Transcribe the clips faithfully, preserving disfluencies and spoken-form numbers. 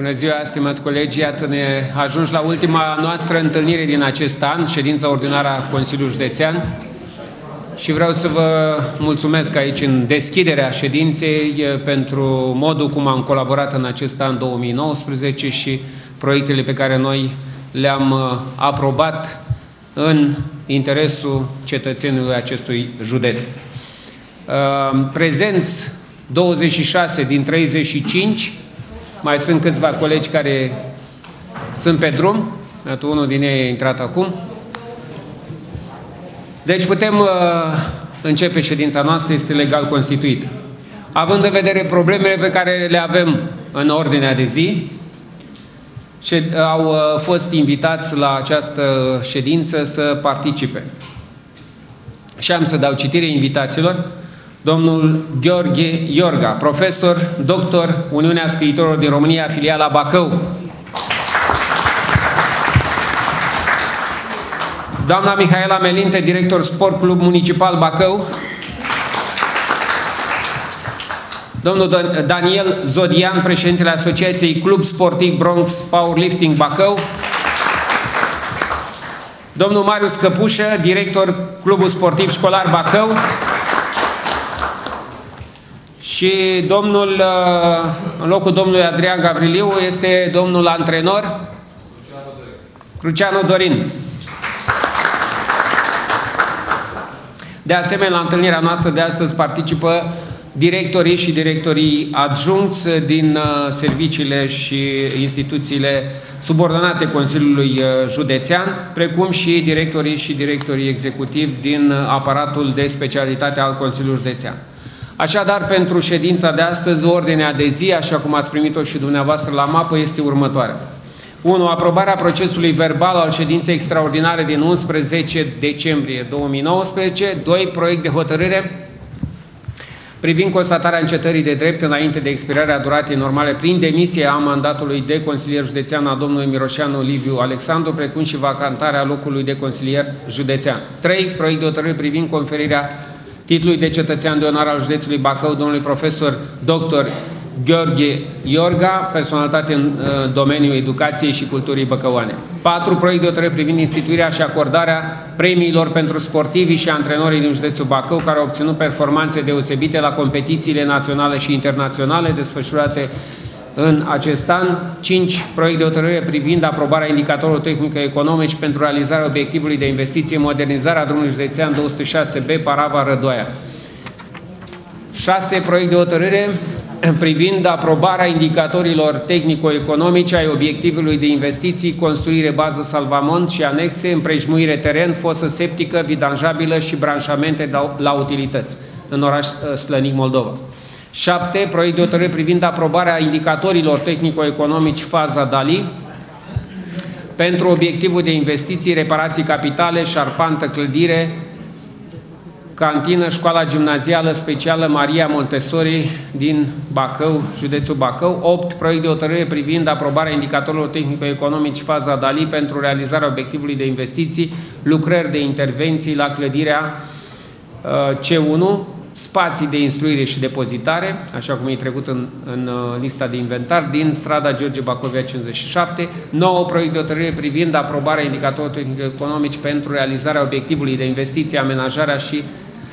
Bună ziua, stimați colegi! Iată, ne ajungi la ultima noastră întâlnire din acest an, ședința ordinară a Consiliului Județean. Și vreau să vă mulțumesc aici în deschiderea ședinței pentru modul cum am colaborat în acest an două mii nouăsprezece și proiectele pe care noi le-am aprobat în interesul cetățenilor acestui județ. Prezenți douăzeci și șase din treizeci și cinci, mai sunt câțiva colegi care sunt pe drum, iată unul din ei a intrat acum. Deci putem uh, începe ședința noastră, este legal constituită. Având în vedere problemele pe care le avem în ordinea de zi, și au uh, fost invitați la această ședință să participe. Și am să dau citire invitațiilor. Domnul Gheorghe Iorga, profesor, doctor, Uniunea Scriitorilor din România, filiala Bacău. Doamna Mihaela Melinte, director Sport Club Municipal Bacău. Domnul Daniel Zodian, președintele Asociației Club Sportiv Bronx Powerlifting Bacău. Domnul Marius Căpușă, director Clubul Sportiv Școlar Bacău. Și domnul, în locul domnului Adrian Gavriliu, este domnul antrenor Cruceanu Dorin. De asemenea, la întâlnirea noastră de astăzi participă directorii și directorii adjuncți din serviciile și instituțiile subordonate Consiliului Județean, precum și directorii și directorii executivi din aparatul de specialitate al Consiliului Județean. Așadar, pentru ședința de astăzi, ordinea de zi, așa cum ați primit-o și dumneavoastră la mapă, este următoarea. unu. Aprobarea procesului verbal al ședinței extraordinare din unsprezece decembrie două mii nouăsprezece. doi. Proiect de hotărâre privind constatarea încetării de drept înainte de expirarea duratei normale prin demisie a mandatului de consilier județean a domnului Miroșanu Liviu Alexandru, precum și vacantarea locului de consilier județean. trei. Proiect de hotărâre privind conferirea titlului de cetățean de onoare al județului Bacău, domnului profesor doctor Gheorghe Iorga, personalitate în uh, domeniul educației și culturii băcăuane. patru. Proiect de hotărâre privind instituirea și acordarea premiilor pentru sportivii și antrenorii din județul Bacău care au obținut performanțe deosebite la competițiile naționale și internaționale desfășurate în acest an. cinci. Proiect de hotărâre privind aprobarea indicatorilor tehnico-economici pentru realizarea obiectivului de investiție în modernizarea drumului județean două sute șase B, Parava Rădoia. șase. Proiect de hotărâre privind aprobarea indicatorilor tehnico-economice ai obiectivului de investiții, construire bază salvamont și anexe, împrejmuire teren, fosă septică, vidanjabilă și branșamente la utilități în oraș Slănic, Moldova. șapte. Proiect de hotărâre privind aprobarea indicatorilor tehnico-economici faza Dali pentru obiectivul de investiții, reparații capitale, șarpantă, clădire, cantină, școala gimnazială specială Maria Montessori din Bacău, județul Bacău. opt. Proiect de hotărâre privind aprobarea indicatorilor tehnico-economici faza Dali pentru realizarea obiectivului de investiții, lucrări de intervenții la clădirea uh, C unu, spații de instruire și depozitare, așa cum e trecut în, în lista de inventar, din strada George Bacovia cincizeci și șapte. nouă. Proiect de hotărâre privind aprobarea indicatorilor tehnico-economici pentru realizarea obiectivului de investiție, amenajarea și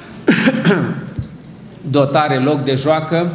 dotare loc de joacă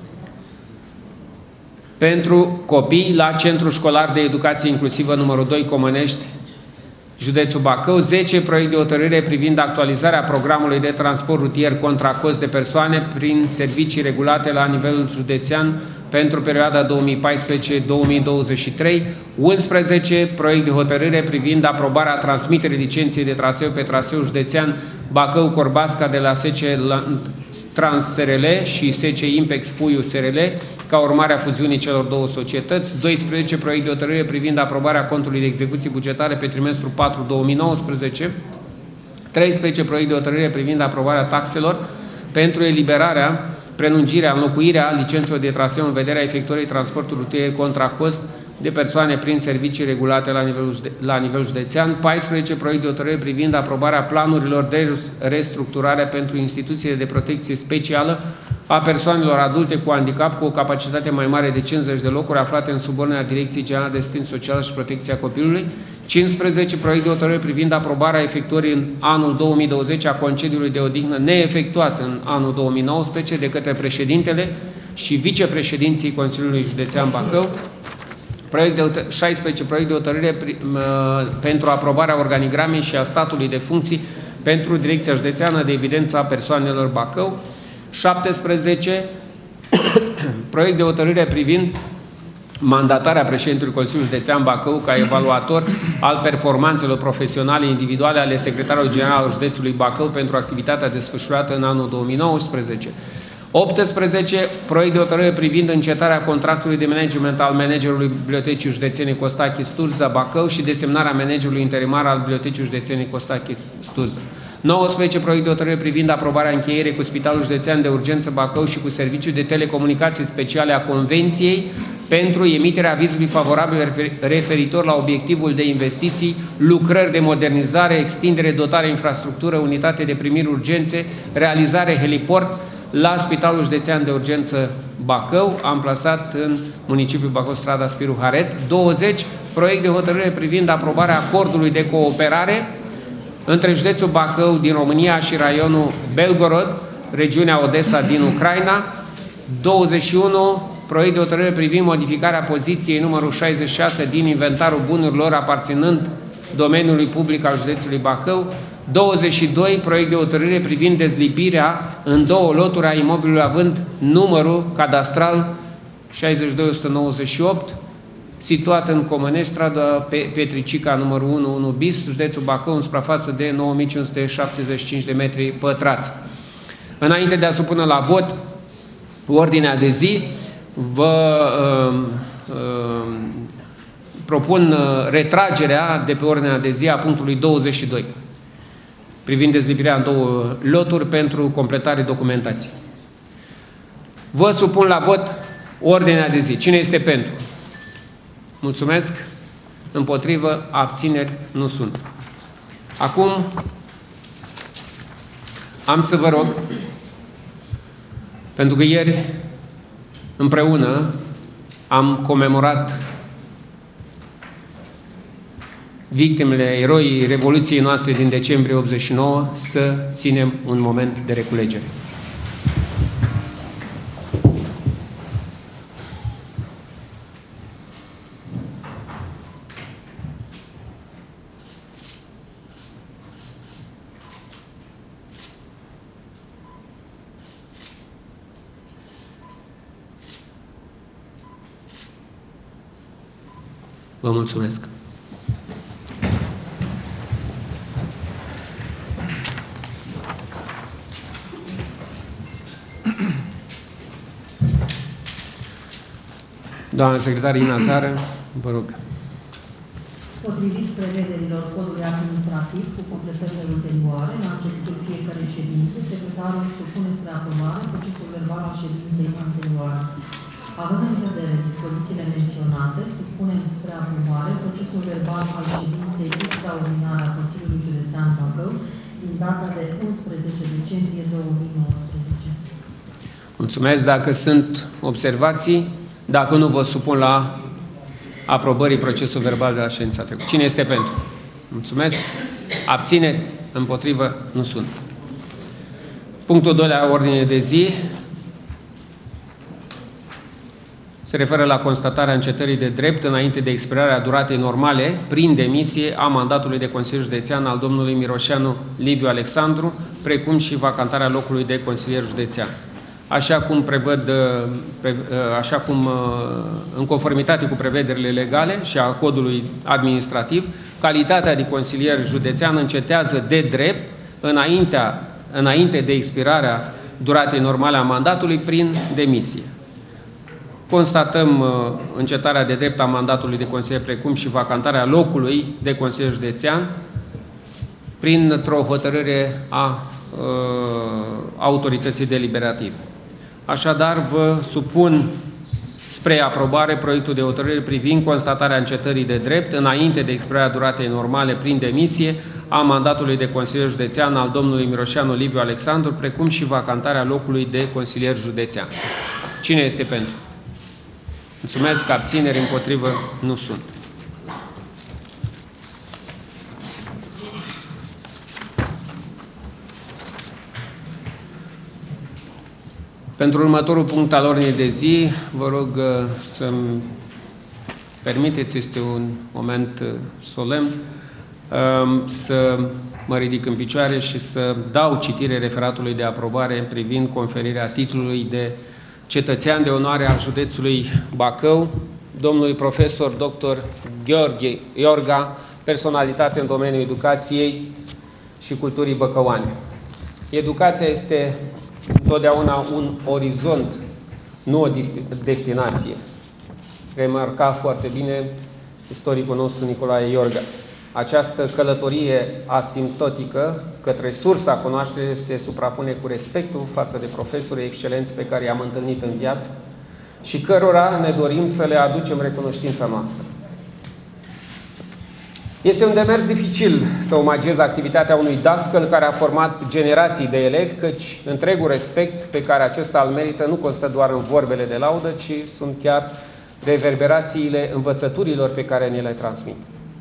pentru copii la Centrul Școlar de Educație Inclusivă numărul doi Comănești, județul Bacău. zece. Proiect de hotărâre privind actualizarea programului de transport rutier contra cost de persoane prin servicii regulate la nivel județean pentru perioada două mii paisprezece două mii douăzeci și trei. unsprezece. Proiect de hotărâre privind aprobarea transmiterii licenței de traseu pe traseul județean Bacău-Corbasca de la S C Trans S R L și S C Impex Puiu S R L ca urmare a fuziunii celor două societăți. doisprezece. Proiect de hotărâre privind aprobarea contului de execuții bugetare pe trimestrul patru două mii nouăsprezece. treisprezece. Proiect de hotărâre privind aprobarea taxelor pentru eliberarea, prelungirea, înlocuirea licențelor de traseu în vederea efectuării transportului rutier contra cost de persoane prin servicii regulate la nivel, la nivel județean. paisprezece. Proiect de hotărâre privind aprobarea planurilor de restructurare pentru instituțiile de protecție specială a persoanelor adulte cu handicap cu o capacitate mai mare de cincizeci de locuri aflate în subordinea Direcției Generale de Asistență Socială și Protecția Copilului. cincisprezece. Proiect de hotărâre privind aprobarea efectuării în anul două mii douăzeci a concediului de odihnă neefectuat în anul două mii nouăsprezece de către președintele și vicepreședinții Consiliului Județean Bacău. Proiect de șaisprezece. Proiect de hotărâre pentru aprobarea organigramei și a statului de funcții pentru Direcția Județeană de Evidență a Persoanelor Bacău. șaptesprezece. Proiect de hotărâre privind mandatarea președintelui Consiliului Județean Bacău ca evaluator al performanțelor profesionale individuale ale secretarului general al județului Bacău pentru activitatea desfășurată în anul două mii nouăsprezece. optsprezece. Proiect de hotărâre privind încetarea contractului de management al managerului Bibliotecii Județene Costache Sturza Bacău și desemnarea managerului interimar al Bibliotecii Județene Costache Sturza. nouăsprezece. Proiect de hotărâre privind aprobarea încheierii cu Spitalul Județean de Urgență Bacău și cu Serviciul de Telecomunicații Speciale a Convenției pentru emiterea avizului favorabil referitor la obiectivul de investiții, lucrări de modernizare, extindere, dotare, infrastructură, unitate de primiri urgențe, realizare heliport la Spitalul Județean de Urgență Bacău, amplasat în municipiul Bacău, strada Spiru Haret. douăzeci. Proiect de hotărâre privind aprobarea acordului de cooperare între județul Bacău din România și raionul Belgorod, regiunea Odessa din Ucraina. douăzeci și unu. Proiect de hotărâre privind modificarea poziției numărul șaizeci și șase din inventarul bunurilor aparținând domeniului public al județului Bacău. douăzeci și doi. Proiect de hotărâre privind dezlipirea în două loturi a imobilului având numărul cadastral șaizeci și doi o sută nouăzeci și opt, situat în Comănești, strada Petricica numărul unu unu bis, județul Bacău, în suprafață de nouă mii cinci sute șaptezeci și cinci de metri pătrați. Înainte de a supune la vot ordinea de zi, vă uh, uh, propun uh, retragerea de pe ordinea de zi a punctului douăzeci și doi, privind dezlipirea în două loturi pentru completare documentației. Vă supun la vot ordinea de zi. Cine este pentru? Mulțumesc. Împotrivă, abțineri nu sunt. Acum am să vă rog, pentru că ieri împreună am comemorat victimele, eroii Revoluției noastre din decembrie optzeci și nouă, să ținem un moment de reculegere. Vă mulțumesc. Doamna secretar Ina Zară, vă rog. Potrivit prevederilor codului administrativ cu completările ulterioare, la începutul fiecărei ședințe, secretarul supune spre aprobare procesul verbal al ședinței anterioare. Având în vedere dispozițiile menționate, supunem spre aprobare procesul verbal al ședinței extraordinare a Consiliului Județean Bacău din data de unsprezece decembrie două mii nouăsprezece. Mulțumesc. Dacă sunt observații, dacă nu, vă supun la aprobării procesul verbal de la ședința trecută. Cine este pentru? Mulțumesc. Abțineri? Împotrivă? Nu sunt. Punctul doi la ordine de zi se referă la constatarea încetării de drept înainte de expirarea duratei normale prin demisie a mandatului de consilier județean al domnului Miroșeanu Liviu Alexandru, precum și vacantarea locului de consilier județean. Așa cum prevăd, așa cum în conformitate cu prevederile legale și a codului administrativ, calitatea de consilier județean încetează de drept înaintea, înainte de expirarea duratei normale a mandatului prin demisie. Constatăm încetarea de drept a mandatului de consilier, precum și vacantarea locului de consilier județean printr-o hotărâre a uh, autorității deliberative. Așadar, vă supun spre aprobare proiectul de hotărâre privind constatarea încetării de drept înainte de expirarea duratei normale prin demisie a mandatului de consilier județean al domnului Miroșanu Liviu Alexandru, precum și vacantarea locului de consilier județean. Cine este pentru? Mulțumesc. Abțineri, împotrivă, nu sunt. Pentru următorul punct al ordinii de zi, vă rog să-mi permiteți, este un moment solemn, să mă ridic în picioare și să dau citire referatului de aprobare privind conferirea titlului de cetățean de onoare al județului Bacău, domnului profesor doctor Gheorghe Iorga, personalitate în domeniul educației și culturii băcăuane. Educația este întotdeauna un orizont, nu o destinație. Remarca foarte bine istoricul nostru Nicolae Iorga. Această călătorie asimptotică către sursa cunoașterii se suprapune cu respectul față de profesorii excelenți pe care i-am întâlnit în viață și cărora ne dorim să le aducem recunoștința noastră. Este un demers dificil să omagiez activitatea unui dascăl care a format generații de elevi, căci întregul respect pe care acesta îl merită nu constă doar în vorbele de laudă, ci sunt chiar reverberațiile învățăturilor pe care ni le transmit.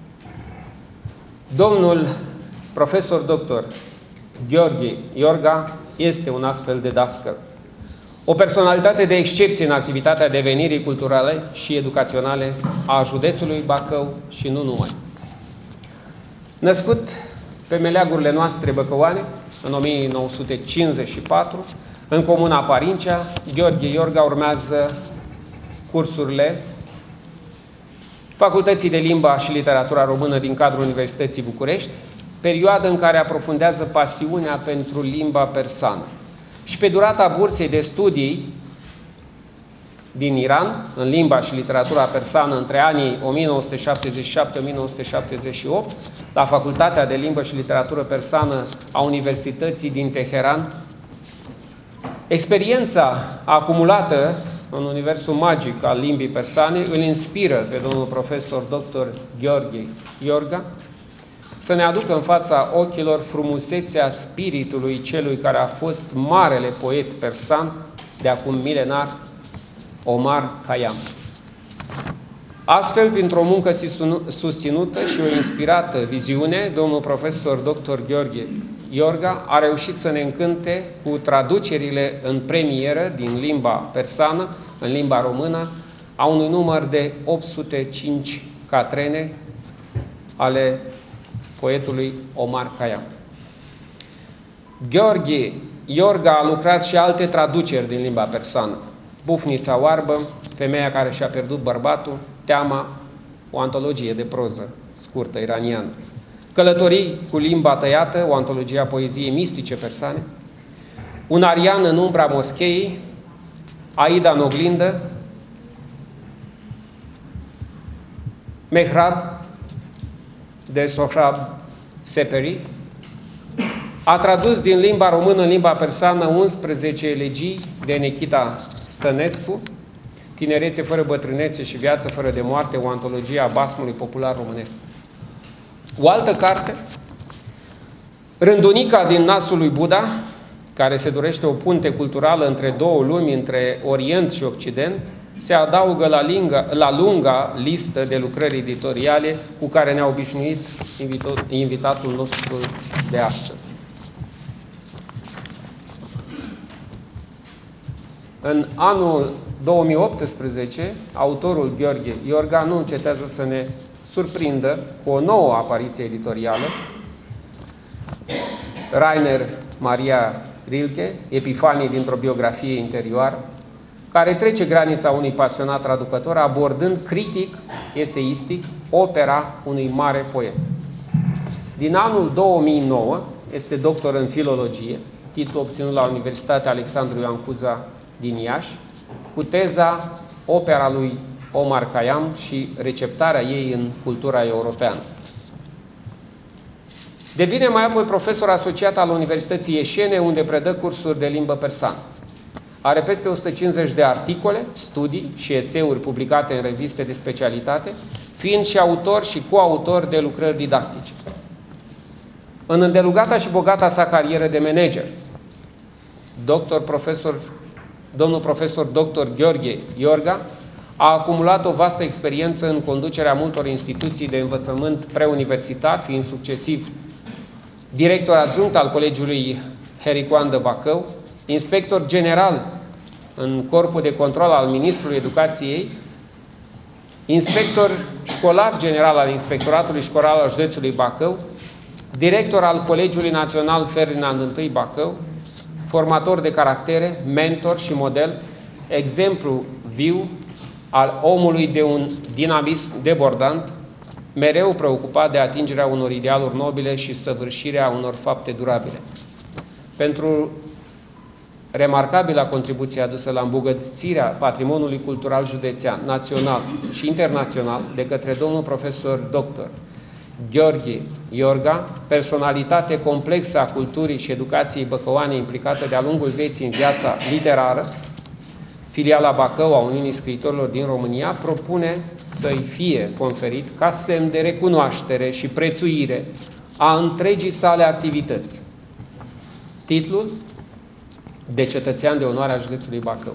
Domnul profesor doctor Gheorghe Iorga este un astfel de dascăl. O personalitate de excepție în activitatea devenirii culturale și educaționale a județului Bacău și nu numai. Născut pe meleagurile noastre băcăuane în o mie nouă sute cincizeci și patru, în comuna Parincea, Gheorghe Iorga urmează cursurile Facultății de Limba și Literatura Română din cadrul Universității București, perioadă în care aprofundează pasiunea pentru limba persană. Și pe durata bursei de studii din Iran, în limba și literatura persană, între anii o mie nouă sute șaptezeci și șapte - o mie nouă sute șaptezeci și opt, la Facultatea de Limbă și Literatură Persană a Universității din Teheran, experiența acumulată în universul magic al limbii persane îl inspiră pe domnul profesor doctor Gheorghe Iorga să ne aducă în fața ochilor frumusețea spiritului celui care a fost marele poet persan de acum milenar, Omar Khayyam. Astfel, printr-o muncă susținută și o inspirată viziune, domnul profesor doctor Gheorghe Iorga a reușit să ne încânte cu traducerile în premieră din limba persană, în limba română, a unui număr de opt sute cinci catrene ale poetului Omar Khayyam. Gheorghe Iorga a lucrat și alte traduceri din limba persană. Bufnița oarbă, Femeia care și-a pierdut bărbatul, Teama, o antologie de proză scurtă iraniană. Călătorii cu limba tăiată, o antologie a poeziei mistice persane. Un arian în umbra moscheii, Aida în oglindă, Mehrab de Sohrab Seperi. A tradus din limba română în limba persană unsprezece elegii de Nechita Stănescu, Tinerețe fără bătrânețe și Viață fără de moarte, o antologie a basmului popular românesc. O altă carte, Rândunica din nasul lui Buddha, care se dorește o punte culturală între două lumi, între Orient și Occident, se adaugă la, linga, la lunga listă de lucrări editoriale cu care ne-a obișnuit invitatul nostru de astăzi. În anul două mii optsprezece, autorul Gheorghe Iorga nu încetează să ne surprindă cu o nouă apariție editorială, Rainer Maria Rilke, Epifanii dintr-o biografie interioară, care trece granița unui pasionat traducător, abordând critic, eseistic, opera unui mare poet. Din anul două mii nouă, este doctor în filologie, titlu obținut la Universitatea Alexandru Ioan Cuza din Iași, cu teza Opera lui Omar Khayyam și receptarea ei în cultura europeană. Devine mai apoi profesor asociat al Universității Ieșene, unde predă cursuri de limbă persană. Are peste o sută cincizeci de articole, studii și eseuri publicate în reviste de specialitate, fiind și autor și coautor de lucrări didactice. În îndelugata și bogata sa carieră de manager, doctor profesor, domnul profesor doctor Gheorghe Iorga a acumulat o vastă experiență în conducerea multor instituții de învățământ preuniversitar, fiind succesiv director adjunct al Colegiului Hericoandă Bacău, inspector general în Corpul de Control al Ministrului Educației, inspector școlar general al Inspectoratului Școlar al Județului Bacău, director al Colegiului Național Ferdinand întâi Bacău, formator de caractere, mentor și model, exemplu viu al omului de un dinamism debordant, mereu preocupat de atingerea unor idealuri nobile și săvârșirea unor fapte durabile. Pentru remarcabila contribuție adusă la îmbogățirea patrimoniului cultural județean, național și internațional de către domnul profesor doctor Gheorghe Iorga, personalitate complexă a culturii și educației băcăoane implicată de-a lungul vieții în viața literară, filiala Bacău a Uniunii Scriitorilor din România propune să-i fie conferit ca semn de recunoaștere și prețuire a întregii sale activități titlul de cetățean de onoare a județului Bacău.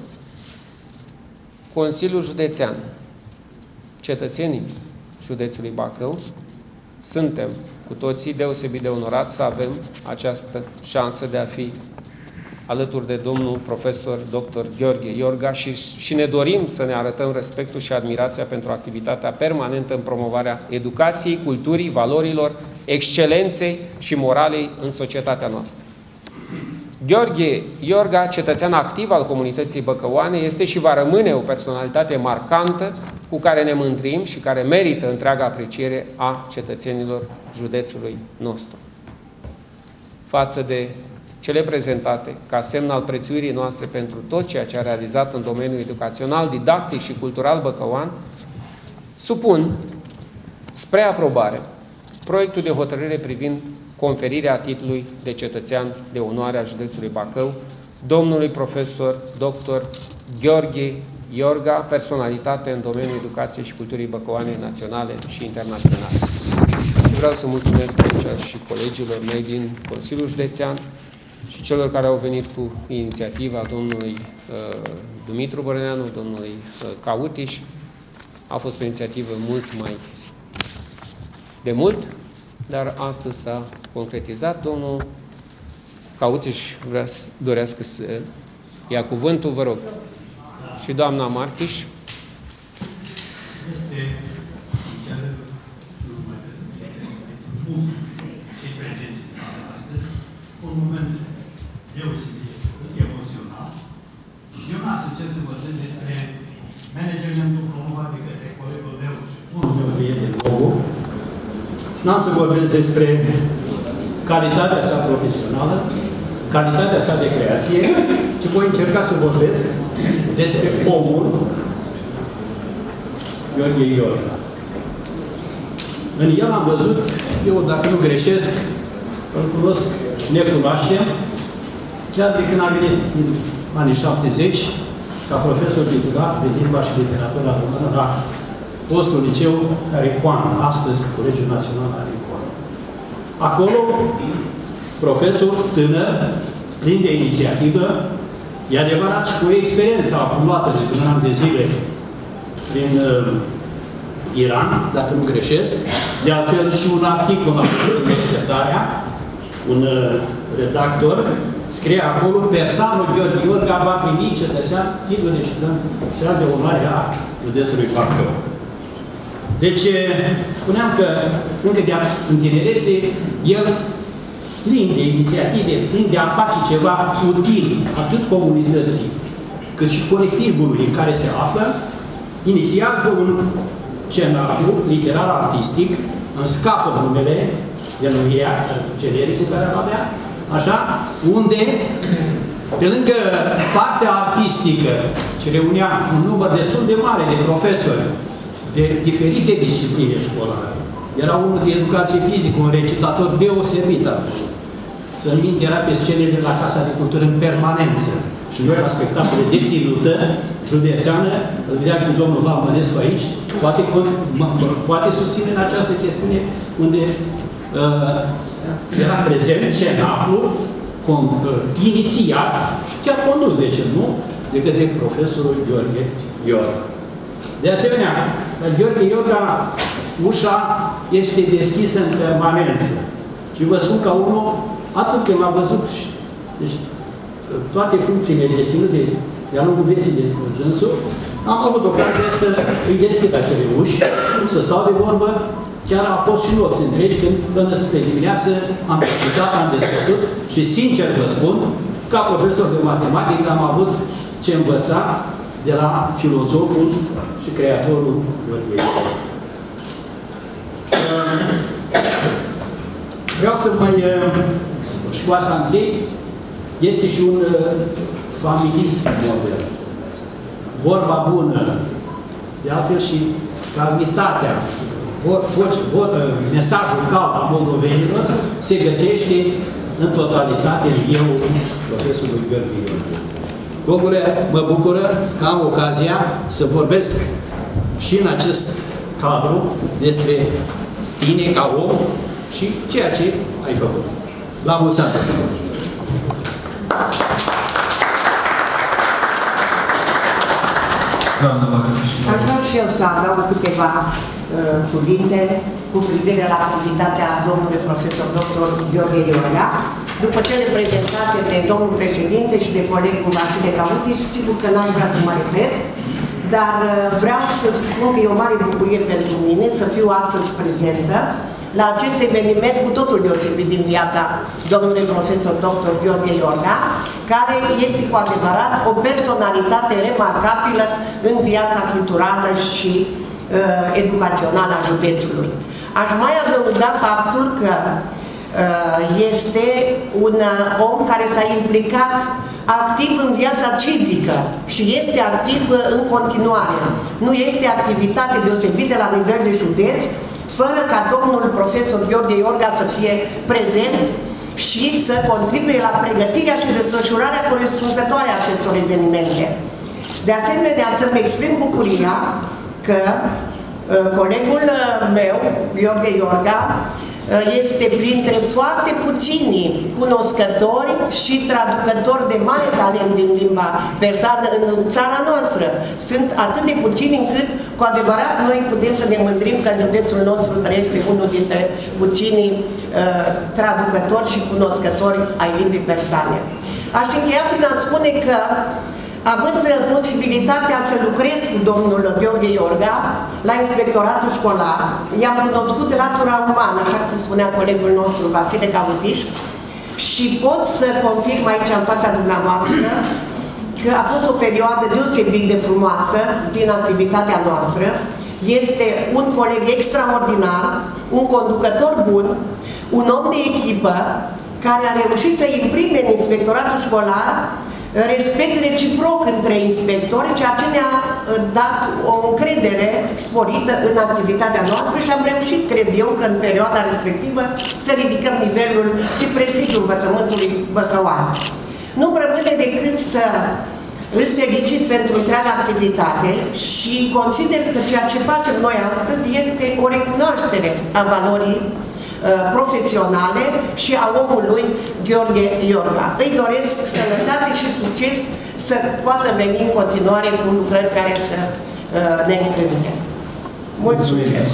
Consiliul Județean, cetățenii județului Bacău, suntem cu toții deosebit de onorați să avem această șansă de a fi alături de domnul profesor doctor Gheorghe Iorga și, și ne dorim să ne arătăm respectul și admirația pentru activitatea permanentă în promovarea educației, culturii, valorilor, excelenței și moralei în societatea noastră. Gheorghe Iorga, cetățean activ al comunității băcăoane, este și va rămâne o personalitate marcantă cu care ne mândrim și care merită întreaga apreciere a cetățenilor județului nostru. Față de cele prezentate ca semn al prețuirii noastre pentru tot ceea ce a realizat în domeniul educațional, didactic și cultural băcăoan, supun spre aprobare proiectul de hotărâre privind conferirea titlului de cetățean de onoare a județului Bacău, domnului profesor doctor Gheorghe Iorga, personalitate în domeniul educației și culturii băcăoane naționale și internaționale. Vreau să mulțumesc aici și colegilor mei din Consiliul Județean și celor care au venit cu inițiativa domnului uh, Dumitru Bărăneanu, domnului uh, Cautiș. A fost o inițiativă mult mai de mult, dar astăzi s-a concretizat. Domnul Cautiș vrea să dorească să ia cuvântul, vă rog. Și doamna Marchiș. Este, sincer, numai bun cei prezenți în sală astăzi, un moment deosebit emoțional. Eu n-am să cer să vorbesc despre managementul promovat de către colegul meu și bunul meu prieten Bogu. N-am să vorbesc despre calitatea sa profesională, calitatea sa de creație, ci voi încerca să vorbesc despre omul Gheorghe Iorga. În el am văzut, eu dacă nu greșesc, îl cunosc și ne cunoaștem, chiar de când a venit în anii șaptezeci, ca profesor titular de limba și literatura română la fostul liceu Hericoandă, astăzi Colegiul Național Hericoandă. Acolo, profesor tânăr, plin de inițiativă, e adevărat și cu experiența acumulată de un an de zile prin uh, Iran, dacă nu greșesc, de altfel și un articol la Cercetarea, un uh, redactor, scrie acolo, persoanul Gheorghe Iorga va primi cetățean, titlul de cetățean de onoare a județului Bacău. Deci, spuneam că încă de în tinerețe, el plin de inițiative, plin de a face ceva util atât comunității, cât și colectivului în care se află, inițiază un scenariu literar-artistic, îmi scapă numele, el nu ia genericul care îl avea, așa, unde, pe lângă partea artistică, ce reunia un număr destul de mare de profesori de diferite discipline școlare, era unul de educație fizică, un recitator deosebit. Să-mi minte, era pe scenele la Casa de Cultură în permanență. Și noi la spectacole de ținută județeană, îl vedeam cu domnul Valmănescu aici, poate, poate susține în această chestiune unde era prezent cenaclu, inițiat și chiar condus, de ce nu, de către profesorul Gheorghe Iorga. De asemenea, la Gheorghe Iorga, ușa este deschisă în permanență. Și vă spun ca unul, atât când m-a văzut, deci, toate funcțiile deținute de-a lungul vieții de dânsul, am avut ocazia să îi deschid acele uși, să stau de vorbă. Chiar a fost și nopți întregi când, până spre dimineață, am discutat, am dezbătut și, sincer vă spun, ca profesor de matematică am avut ce învăța de la filozoful și creatorul Gheorghe Iorga. Vreau să mai, și cu asta închei, este și un familism model. Vorba bună, de altfel și calmitatea, vor, vor, mesajul cald al moldovenilor se găsește în totalitate în eu, profesorul Gheorghe Iorga. Gogule, mă bucură că am ocazia să vorbesc și în acest cadru despre tine ca om și ceea ce ai făcut. La mulți ani! Aș vrea și eu să adaug câteva uh, cuvinte cu privire la activitatea domnului profesor doctor Gheorghe Iorga. După cele prezentate de domnul președinte și de colegul Vasile Cautis, sigur că n-am vrea să mă repet, dar uh, vreau să spun că e o mare bucurie pentru mine să fiu astăzi prezentă la acest eveniment cu totul deosebit din viața domnului profesor doctor Gheorghe Iorga, care este cu adevărat o personalitate remarcabilă în viața culturală și uh, educațională a județului. Aș mai adăuga faptul că uh, este un uh, om care s-a implicat activ în viața civică și este activ uh, în continuare. Nu este activitate deosebită la nivel de județ, fără ca domnul profesor Gheorghe Iorga să fie prezent și să contribuie la pregătirea și desfășurarea corespunzătoare a acestor evenimente. De asemenea, să-mi exprim bucuria că uh, colegul meu, Gheorghe Iorga, uh, este printre foarte puțini cunoscători și traducători de mare talent din limba persană în țara noastră. Sunt atât de puțini încât, cu adevărat, noi putem să ne mândrim că în județul nostru trăiește unul dintre puținii uh, traducători și cunoscători ai limbii persane. Aș încheia prin a spune că, având posibilitatea să lucrez cu domnul Gheorghe Iorga la inspectoratul școlar, i-am cunoscut latura umană, așa cum spunea colegul nostru Vasile Cavutiș, și pot să confirm aici în fața dumneavoastră că a fost o perioadă deosebit de frumoasă din activitatea noastră. Este un coleg extraordinar, un conducător bun, un om de echipă care a reușit să imprime în inspectoratul școlar respect reciproc între inspectori, ceea ce ne-a dat o încredere sporită în activitatea noastră și am reușit, cred eu, că în perioada respectivă să ridicăm nivelul și prestigiul învățământului băcăuan. Nu-mi rămâne decât să îl felicit pentru întreaga activitate și consider că ceea ce facem noi astăzi este o recunoaștere a valorii profesionale și a omului Gheorghe Iorga. Îi doresc sănătate și succes să poată veni în continuare cu lucrări care să uh, ne încânte. Mult succes!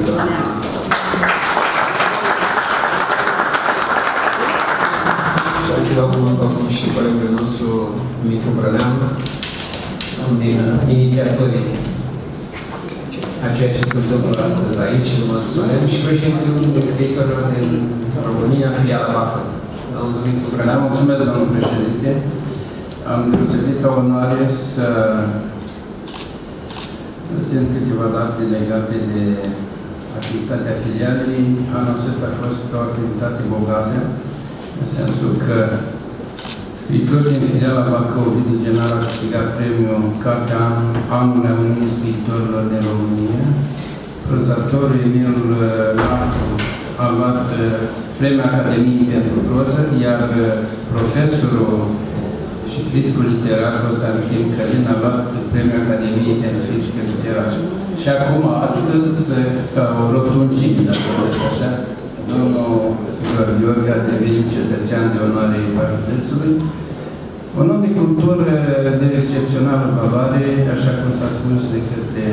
Și dau cuvântul acum și colegul nostru, Dumitru Brănean, din inițiatorii a ceea ce se întâmplă astăzi aici, în Mănsoarem, și președintele inspectorilor din România, Fiala Bacă. Domnul Dumitru Brănean. Mulțumesc, domnul președinte. Am deosebită onoare să prezint câteva date legate de activitatea filialei. Anul acesta a fost o activitate bogată, în sensul că scriitorul din filiala Bacău, Ovidiu Genar, a câștigat premiul Cartea Anului a Uniunii Scriitorilor din România. Prozatorul Emil Narcu a luat premiul Academiei pentru proză, iar profesorul și criticul literar Constantin Călin a luat premiul Academiei pentru critică literară. Și acum, astăzi, ca o rotungime, dacă vreți așa, domnul Gheorghe a devenit cetățean de onoare a județului. Un om de cultură de excepțională valoare, așa cum s-a spus de către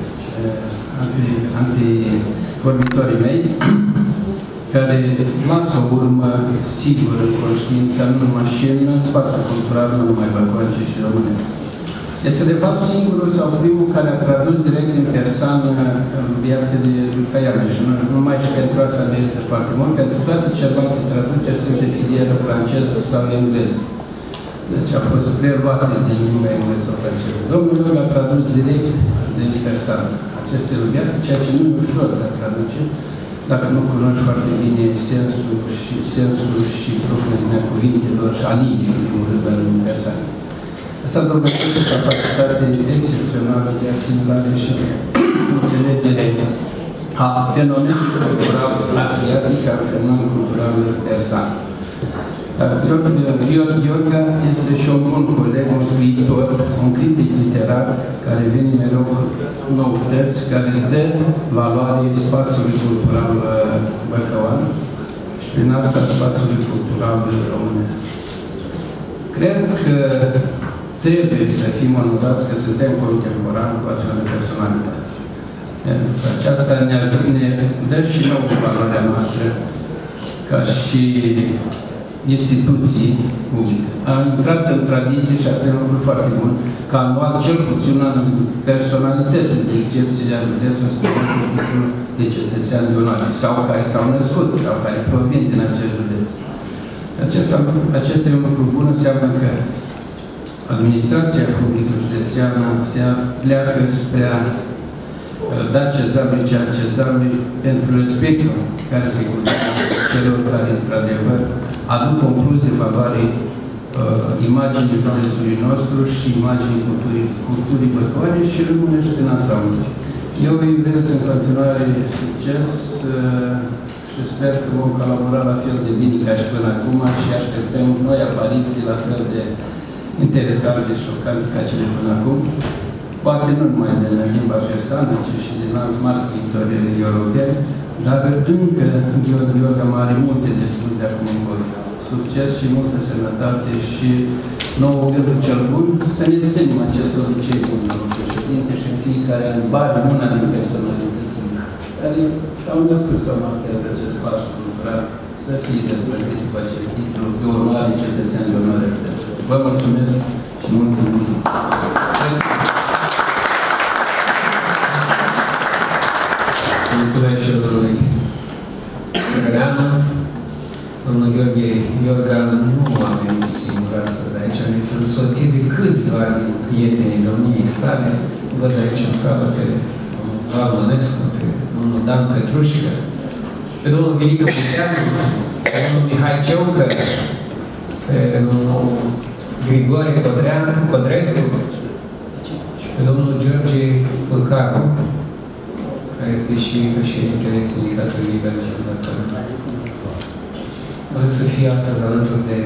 antivorbitorii mei, care lasă o urmă sigură în conștiința, nu numai și în spațiul cultural, nu numai băcoan, ci și românesc. Este de fapt singurul sau primul care a tradus direct în persoană viața de Lucaiane și nu numai și pentru asta merită foarte mult, pentru toate celelalte traduceri sunt de filieră franceză sau engleză. Deci a fost preluată din limba engleză sau franceză. Domnul Gheorghe a tradus direct din persoană aceste lucruri, ceea ce nu e ușor de a traduce, dacă nu cunoști foarte bine sensul și, sensul și profunzimea cuvintelor și a liniilor din urmă în persoană. Asta dovedește capacitatea excepțională de asimilare și înțelegere a fenomenului cultural asiatic, a fenomenului cultural persan. Dar Gheorghe este și un bun coleg, un scriitor, un critic literar, care vine mereu cu noutăți, care îți dă valoare spațiului cultural băcăuan și prin asta spațiului cultural românesc. Cred că trebuie să fim onorați că suntem contemporani cu astfel de personalitate. Aceasta ne, ne dă și nouă valoarea noastră ca și instituții publice. A intrat în tradiție, și asta e un lucru foarte bun, că anual cel puțin un anumit personalități de excepție a județului spune titlul de cetățean de onoare, sau care s-au născut, sau care provin din acest județ. Acesta, acesta e un lucru bun, înseamnă că administrația publică județeană se pleacă spre a da cezarului ceea cezarului pentru respectul care se cultivă celor care, într-adevăr, aduc un plus de valoare uh, imaginii județului nostru și imaginii culturii, culturii băcoane și românești în ansamblu. Eu îi vreau în continuare succes uh, și sper că vom colabora la fel de bine ca și până acum și așteptăm noi apariții la fel de interesante și șocante ca cele până acum. Poate nu numai din limba persană, ci și din alți mari scriitori europeni, dar încă Gheorghe mai are multe de spus de acum încolo. Succes și multă sănătate și nouă gândul cel bun, să ne ținem acest obicei bun, domnul președinte, și în fiecare an bari una din personalitățile care s-au născut să marchează acest spațiu cultural, să fie dezbrătit cu acest titlu de onoare cetățean de onoare județului. Vă mulțumesc și mult mult. Mulțumesc și domnului Grăneanu. Domnul Gheorghe Iorga nu a venit singur astăzi aici, a venit însoțit de câțiva din prietenii domniei sale. Văd aici în sală pe domnul Val Mănescu, pe domnul Dan Petrușcă, pe domnul Vilică Puteanu, pe domnul Mihai Ceucă, pe domnul Grigore Codrescu și pe domnul George Urcaru, care este și președintele Sindicatului Liber de Învățământ. Vreau să fie astăzi alături de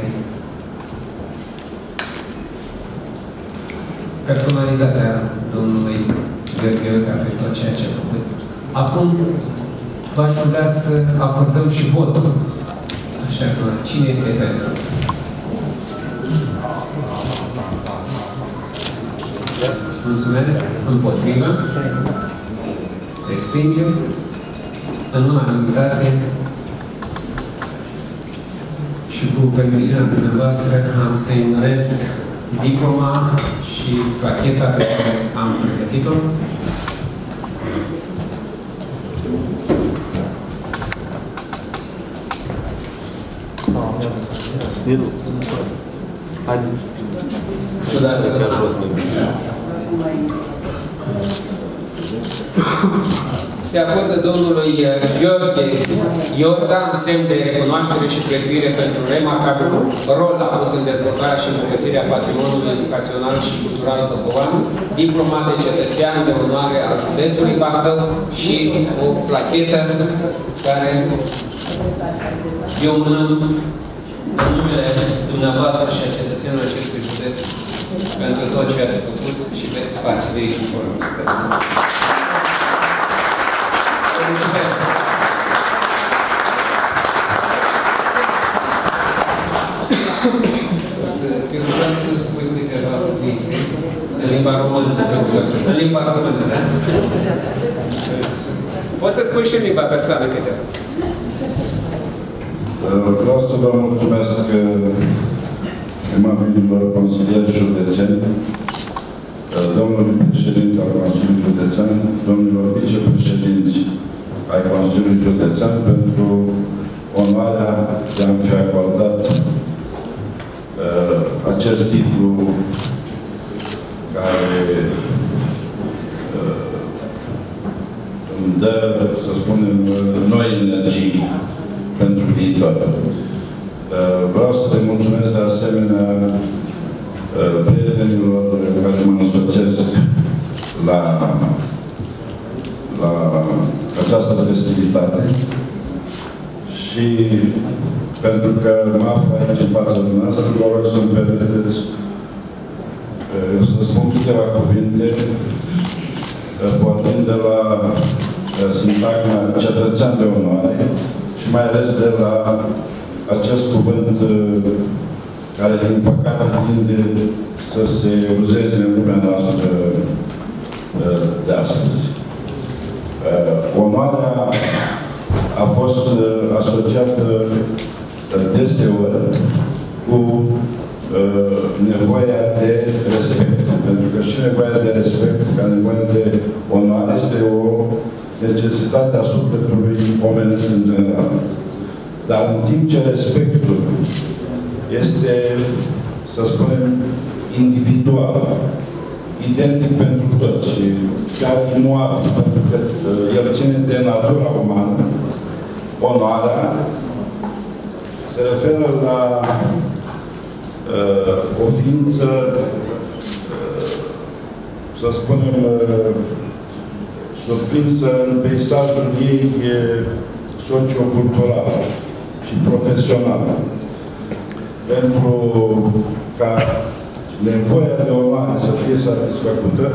personalitatea domnului Gheorghe Iorga pe tot ceea ce a făcut. Acum v-aș ruga să acordăm și votul. Așa că cine este pentru? Mulțumesc. Împotrivă. Respingem. În unanimitate și cu permisiunea dumneavoastră am să ignorez diploma și placheta pe care am pregătit-o. Se acordă domnului Gheorghe Iorga în semn de recunoaștere și prețuire pentru remarcabilul rol avut în dezvoltarea și îmbogățirea patrimoniului educațional și cultural băcovan, diplomat de cetățean de onoare al județului Bacău și o plachetă care eu mânăm în numele dumneavoastră și a cetățenilor acestui județ pentru tot ce ați făcut și veți face de aici încolo. În limba română. În limba română, da? Poți să spui și în limba persană câteva. Vreau să vă mulțumesc primabililor consilieri județeni, domnului președinte al Consiliului Județean, domnilor vicepreședinți ai Consiliului Județean pentru onoarea de a-mi fi acordat uh, acest titlu care uh, îmi dă, să spunem, noi energii pentru viitor. Uh, vreau să le mulțumesc de asemenea uh, prietenilor care mă însoțesc la, la această festivitate și pentru că mă aflu aici în fața dumneavoastră, vă rog să-mi permiteți uh, să spun câteva cuvinte uh, pornind de la uh, sintagma cetățean de onoare și mai ales de la acest cuvânt uh, care, din păcate, tinde să se uzeze în lumea noastră uh, de astăzi. Uh, onoarea a fost uh, asociată uh, deseori cu uh, nevoia de respect. Pentru că și nevoia de respect, ca nevoia de onoare, este o necesitate a sufletului omenesc în general. Dar în timp ce respectul este, să spunem, individual, identic pentru toți și chiar inuabil, pentru că uh, el ține de natura umană, onoarea se referă la uh, o ființă, uh, să spunem, uh, surprinsă în peisajul ei sociocultural și profesional. Pentru ca nevoia de onoare să fie satisfăcută,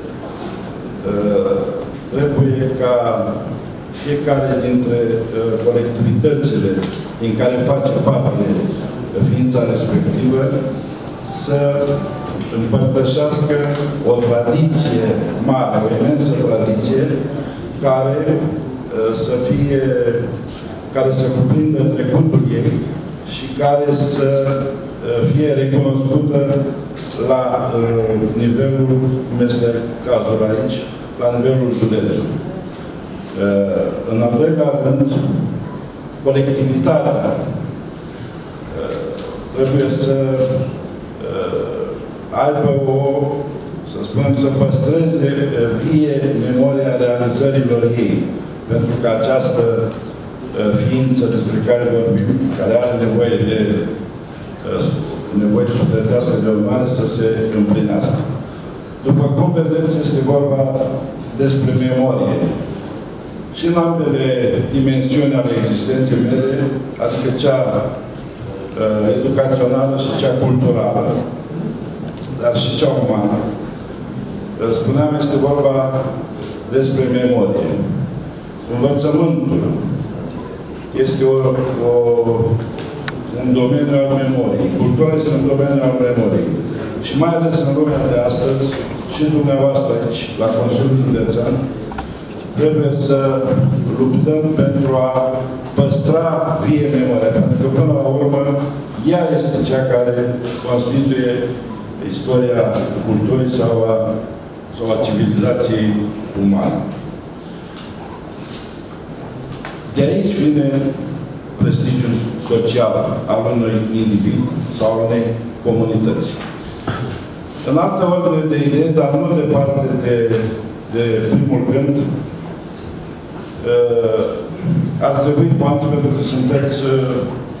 trebuie ca fiecare dintre colectivitățile din care face parte ființa respectivă să împărtășească o tradiție mare, o imensă tradiție, care să fie, care să cuprindă trecutul ei și care să fie recunoscută la uh, nivelul, cum este cazul aici, la nivelul județului. Uh, în al doilea rând, colectivitatea uh, trebuie să uh, aibă o, să spunem, să păstreze vie memoria realizărilor ei, pentru că această uh, ființă despre care vorbim, care are nevoie de uh, nevoie sufletească de onoare să se împlinească. După cum vedeți, este vorba despre memorie. Și în ambele dimensiuni ale existenței mele, adică cea uh, educațională și cea culturală, dar și cea umană, uh, spuneam, este vorba despre memorie. Învățământul este o, o un domeniu al memoriei. Cultura este un domeniu al memoriei. Și mai ales în lumea de astăzi, și dumneavoastră aici, la Consiliul Județean, trebuie să luptăm pentru a păstra vie memoria. Pentru că, până la urmă, ea este cea care constituie istoria culturii sau a, sau a civilizației umane. De aici vine prestigiul social al unui individ sau al unei comunități. În altă ordine de idee, dar nu departe de, de primul gând, uh, ar trebui, poate, pentru că sunteți uh,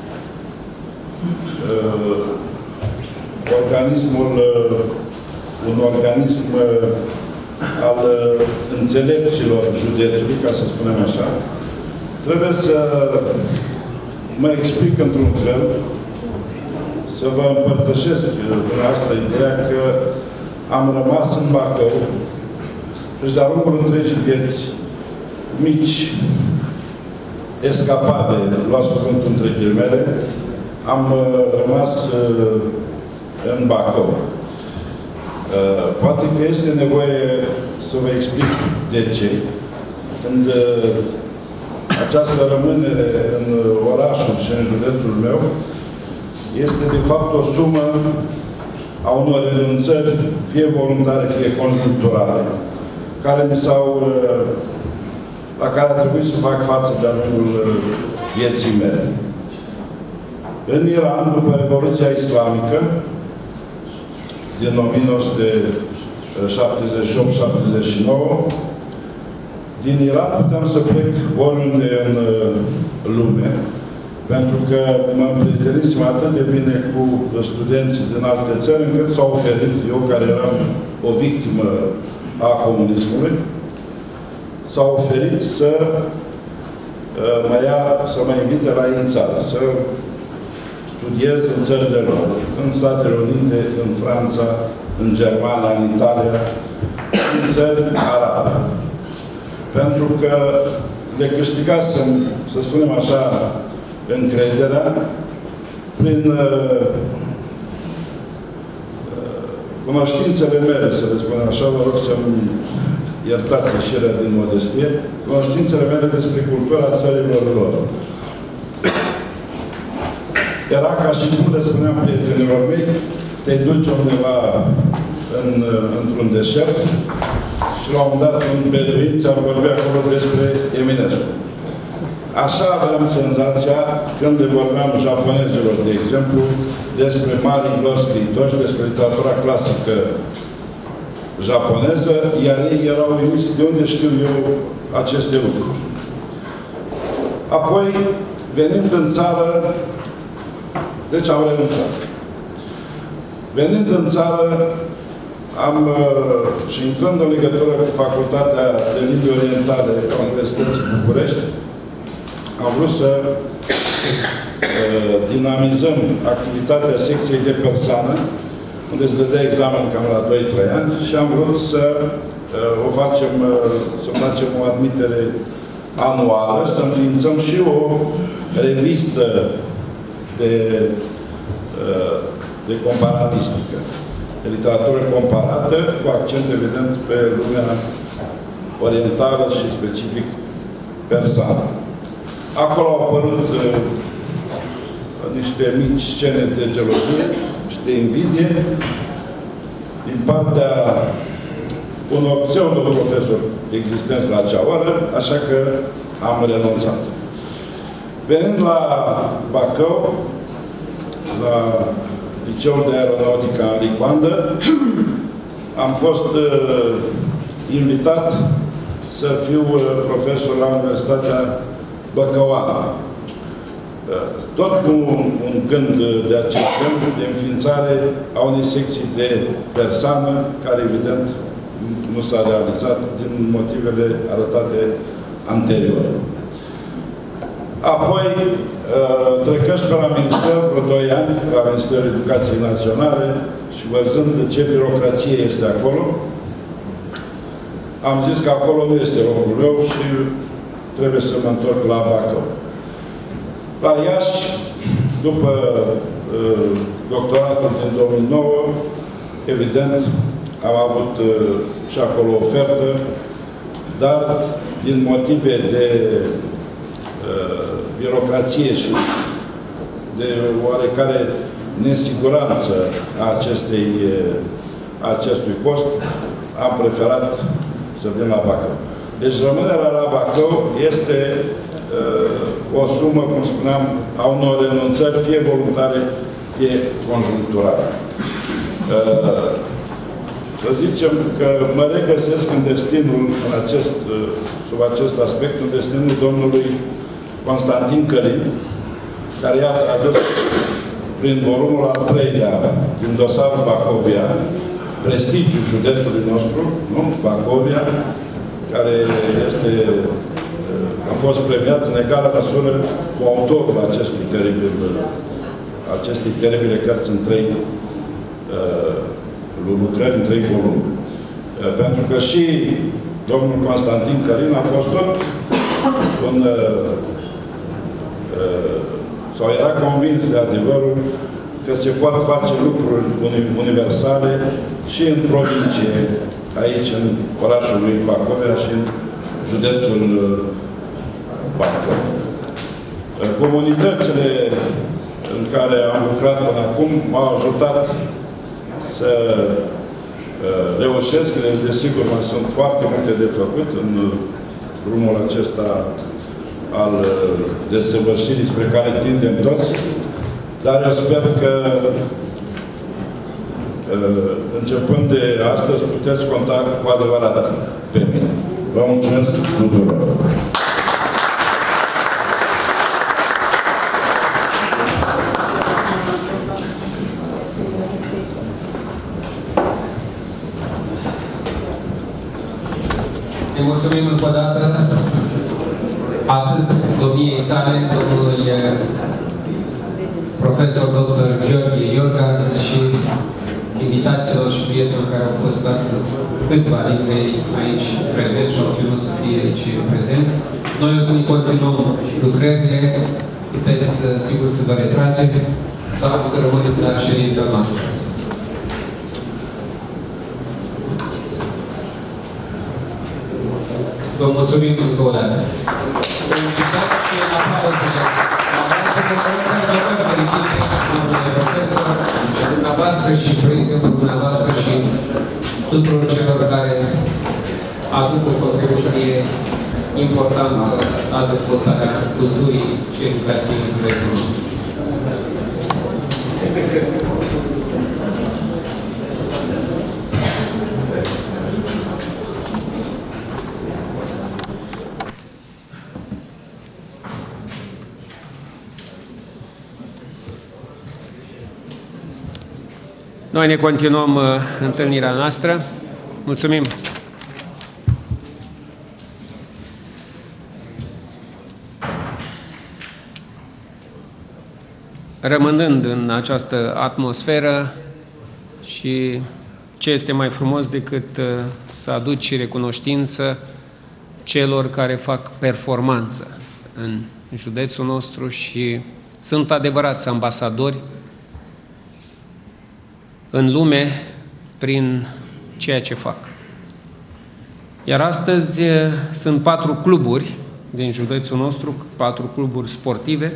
uh, organismul, uh, un organism uh, al uh, înțelepților județului, ca să spunem așa, trebuie să mă explic într-un fel, să vă împărtășesc dumneavoastră ideea că am rămas în Bacău, deci de-a lungul întregii vieți, mici escapade, luați cuvântul între ghilimele, am rămas în Bacău. Poate că este nevoie să vă explic de ce. Când această rămânere în orașul și în județul meu este de fapt o sumă a unor renunțări, fie voluntare, fie conjuncturale, care mi s-au, la care a trebuit să fac față de-a lungul vieții mele. În Iran, după Revoluția Islamică, din o mie nouă sute șaptezeci și opt șaptezeci și nouă, din Iran puteam să plec oriunde în lume, pentru că mă împrietenisem atât de bine cu studenții din alte țări, încât s-au oferit, eu care eram o victimă a comunismului, s-au oferit să mă ia, să mă invite la ei în țară, să studiez în țările lor, în Statele Unite, în Franța, în Germania, în Italia, în țări arabe. Pentru că le câștigasem, să spunem așa, încrederea prin uh, cunoștințele mele, să le spunem așa, vă rog să-mi iertați ieșirea din modestie, cunoștințele mele despre cultura țărilor lor. Era ca și cum le spuneam prietenilor mei, te duci undeva în, într-un deșert și la un moment dat un beduin ți-ar vorbi acolo despre Eminescu. Așa aveam senzația când le vorbeam japonezilor, de exemplu, despre mari lor scriitori, despre literatura clasică japoneză, iar ei erau uimiți de unde știu eu aceste lucruri. Apoi, venind în țară, deci am renunțat. Venind în țară, am, și intrând în legătură cu Facultatea de Limbi Orientale a Universității București, am vrut să uh, dinamizăm activitatea secției de persană, unde se dădea examen cam la doi trei ani, și am vrut să uh, o facem, uh, să facem o admitere anuală, să înființăm și o revistă de, uh, de comparatistică, de literatură comparată, cu accent evident pe lumea orientală și specific persană. Acolo au apărut uh, niște mici scene de gelozie și de invidie din partea unor pseudo-profesori existenți la acea oră, așa că am renunțat. Venind la Bacău, la Liceul de Aeronautică Henri Coandă, am fost uh, invitat să fiu uh, profesor la Universitatea Băcăoana. Tot cu un gând de acest gând, de înființare a unei secții de persană, care evident nu s-a realizat din motivele arătate anterior. Apoi, trecând pe la Ministerul vreo doi ani, la Ministerul Educației Naționale, și văzând ce birocrație este acolo, am zis că acolo nu este locul meu și trebuie să mă întorc la Bacău. La Iași, după uh, doctoratul din două mii nouă, evident, am avut uh, și acolo ofertă, dar din motive de uh, birocrație și de oarecare nesiguranță a acestei, uh, acestui post, am preferat să vin la Bacău. Deci rămânerea la Bacău este uh, o sumă, cum spuneam, a unor renunțări, fie voluntare, fie conjuncturale. Uh, să zicem că mă regăsesc în destinul, în acest, uh, sub acest aspect, în destinul domnului Constantin Călin, care i-a tradus prin volumul al treilea, din dosarul Bacovia, prestigiul județului nostru, nu? Bacovia, care este, a fost premiat în egală măsură cu autorul acestui teribil, acestei teribile cărți în trei uh, lucrări, în trei volume. Uh, pentru că și domnul Constantin Călin a fost tot un, uh, uh, sau era convins de adevărul că se pot face lucruri universale și în provincie, aici în orașul lui Bacău și în județul Bacău. Comunitățile în care am lucrat până acum m-au ajutat să reușesc. Desigur, mai sunt foarte multe de făcut în drumul acesta al desăvârșirii spre care tindem toți, dar eu sper că începând de astăzi puteți conta cu adevărat pe mine. Vă mulțumesc tuturor! Ne mulțumim încă o dată atât domniei sale, domnului profesor doctor Gheorghe Iorga, cât și invitațiilor și prietenilor care au fost astăzi, câțiva dintre ei aici prezenți și au ținut să fie aici prezent. Noi o să ne continuăm lucrările, puteți sigur să vă retrageți sau să rămâneți la ședința noastră. Vă mulțumim încă o dată. Felicitări și aplauze. Domnule profesor, dumneavoastră și proiectul dumneavoastră și tuturor celor care aduc o contribuție importantă la dezvoltarea culturii și educației în județul nostru. Noi ne continuăm uh, întâlnirea noastră. Mulțumim! Rămânând în această atmosferă și ce este mai frumos decât uh, să aduci recunoștință celor care fac performanță în județul nostru și sunt adevărați ambasadori în lume prin ceea ce fac. Iar astăzi sunt patru cluburi din județul nostru, patru cluburi sportive,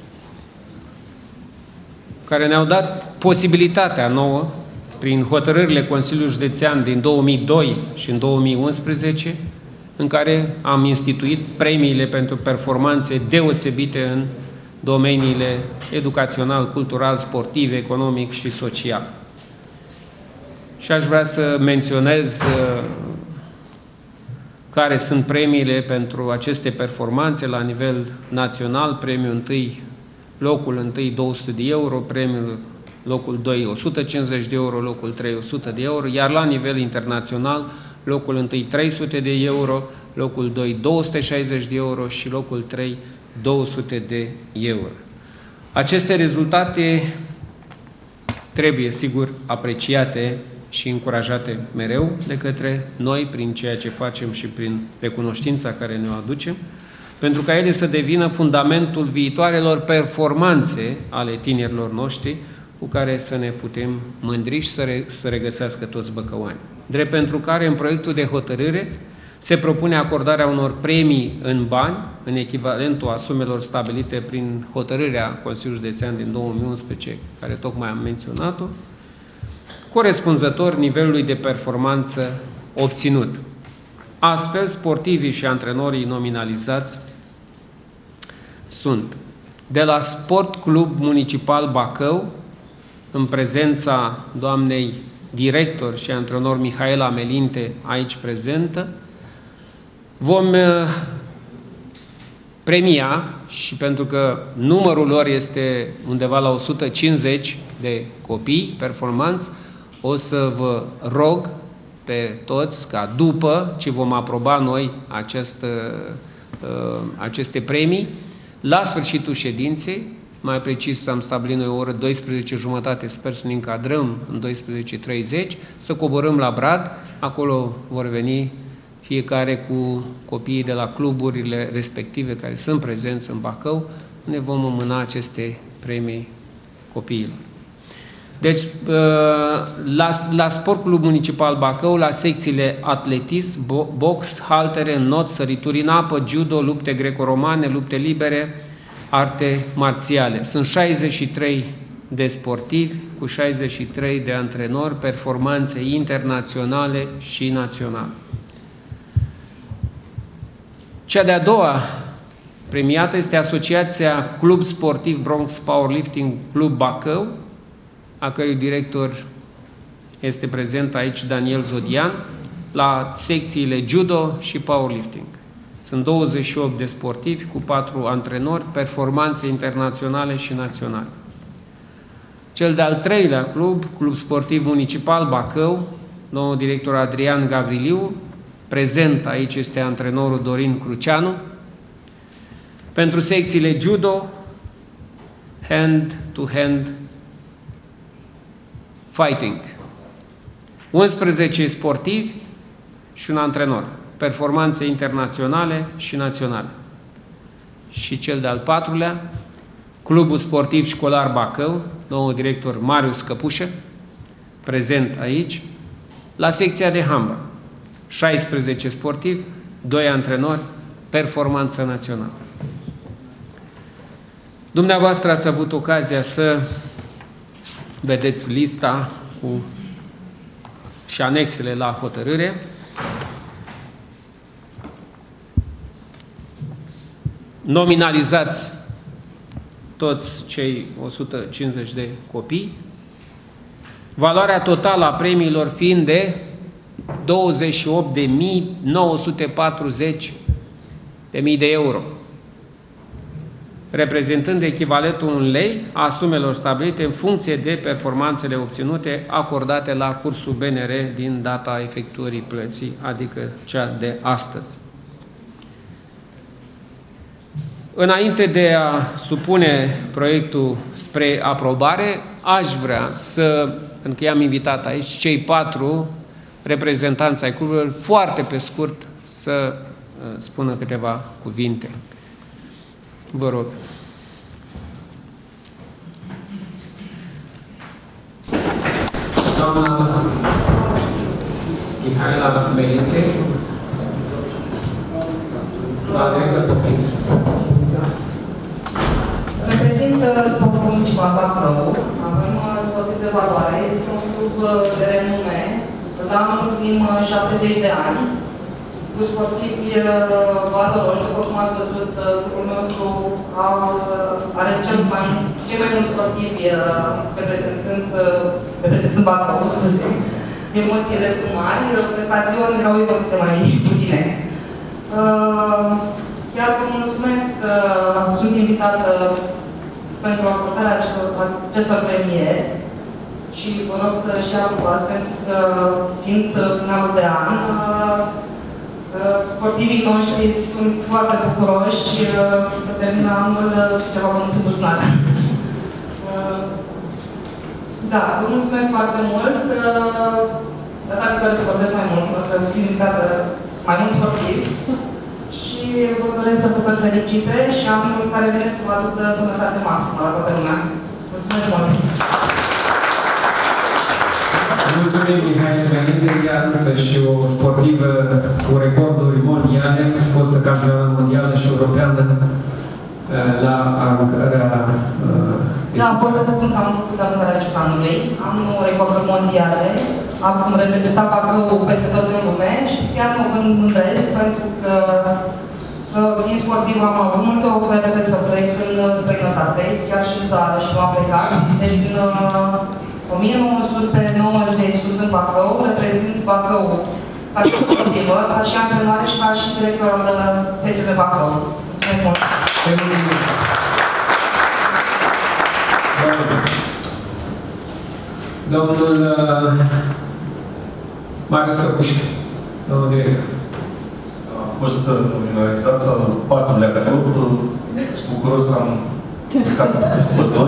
care ne-au dat posibilitatea nouă, prin hotărârile Consiliului Județean din două mii doi și în două mii unsprezece, în care am instituit premiile pentru performanțe deosebite în domeniile educațional, cultural, sportiv, economic și social. Și aș vrea să menționez uh, care sunt premiile pentru aceste performanțe la nivel național. Premiul întâi, locul întâi două sute de euro, premiul locul doi o sută cincizeci de euro, locul trei o sută de euro, iar la nivel internațional locul întâi trei sute de euro, locul doi două sute șaizeci de euro și locul trei două sute de euro. Aceste rezultate trebuie, sigur, apreciate și încurajate mereu de către noi prin ceea ce facem și prin recunoștința care ne-o aducem, pentru ca ele să devină fundamentul viitoarelor performanțe ale tinerilor noștri cu care să ne putem mândri și să, re să regăsească toți băcăoanii. Drept pentru care în proiectul de hotărâre se propune acordarea unor premii în bani, în echivalentul a sumelor stabilite prin hotărârea Consiliului Județean din două mii unsprezece, care tocmai am menționat-o, corespunzător nivelului de performanță obținut. Astfel, sportivii și antrenorii nominalizați sunt de la Sport Club Municipal Bacău, în prezența doamnei director și antrenor Mihaela Melinte, aici prezentă, vom premia, și pentru că numărul lor este undeva la o sută cincizeci de copii performanți, o să vă rog pe toți ca după ce vom aproba noi acest, aceste premii, la sfârșitul ședinței, mai precis am stabilit noi o oră douăsprezece și jumătate, sper să ne încadrăm în douăsprezece și treizeci, să coborâm la Brad, acolo vor veni fiecare cu copiii de la cluburile respective care sunt prezenți în Bacău, ne vom înmâna aceste premii copiilor. Deci, la, la Sport Club Municipal Bacău, la secțiile atletism, box, haltere, not, sărituri în apă, judo, lupte greco-romane, lupte libere, arte marțiale. Sunt șaizeci și trei de sportivi cu șaizeci și trei de antrenori, performanțe internaționale și naționale. Cea de-a doua premiată este Asociația Club Sportiv Bronx Powerlifting Club Bacău, a cărui director este prezent aici, Daniel Zodian, la secțiile judo și powerlifting. Sunt douăzeci și opt de sportivi cu patru antrenori, performanțe internaționale și naționale. Cel de-al treilea club, Club Sportiv Municipal Bacău, nou director Adrian Gavriliu, prezent aici este antrenorul Dorin Cruceanu, pentru secțiile judo, hand-to-hand fighting. unsprezece sportivi și un antrenor, performanțe internaționale și naționale. Și cel de-al patrulea, Clubul Sportiv Școlar Bacău, nou director Marius Căpușă, prezent aici, la secția de handbal. șaisprezece sportivi, doi antrenori, performanță națională. Dumneavoastră ați avut ocazia să vedeți lista cu și anexele la hotărâre. Nominalizați toți cei o sută cincizeci de copii, valoarea totală a premiilor fiind de douăzeci și opt de mii nouă sute patruzeci de euro, reprezentând echivalentul în lei a sumelor stabilite în funcție de performanțele obținute acordate la cursul B N R din data efectuării plății, adică cea de astăzi. Înainte de a supune proiectul spre aprobare, aș vrea să, pentru că i-am invitat aici, cei patru reprezentanți ai cluburilor, foarte pe scurt, să spună câteva cuvinte. Vă rog. Doamna Mihaela Melinte, la director Copiți. Reprezint Sportul Municipal Bacău. Avem sportiv de valoare. Este un club de renume. L-am din șaptezeci de ani. Cu sportivi valoroși, după cum ați văzut, clubul nostru are cel mai, cei mai mulți sportivi reprezentând, reprezentând Bacău, scuze. Emoțiile sunt mari. Pe stadion erau emoțiile mai puține. Chiar vă mulțumesc că sunt invitată pentru acordarea acestor premieri și vă rog să-și aprobați, pentru că, fiind finalul de an, sportivii noștri sunt foarte bucuroși că termină anul ceva bănuți în buzunar. Da, vă mulțumesc foarte mult. Data viitoare să vorbesc mai mult, o să fiu invitată mai mulți sportivi. Și vă doresc sărbători fericite și anul care vine să vă aducă sănătate maximă la toată lumea. Mulțumesc mult! Mulțumim, Mihaela Melinte, ea însă și o sportivă cu recorduri mondiale, fostă campioană mondială și europeană la aruncarea... Da, pot să spun că am făcut aruncarea ciocanului, am recorduri mondiale, am reprezentat Bacău peste tot în lume și chiar mă mândresc pentru că fiind sportiv am avut multe oferte să plec în străinătate, chiar și în țară și nu am plecat. Deci din o mie nouă sute nouăzeci sunt în Bacău, reprezint Bacău ca și sportivă, ca și antrenoare și ca și director al secției Bacău. Mulțumesc mult! Domnul Marius Căpușă, domnul director. Am fost nominalizat al patrulea club. Sunt bucuros că am plecat pe doi.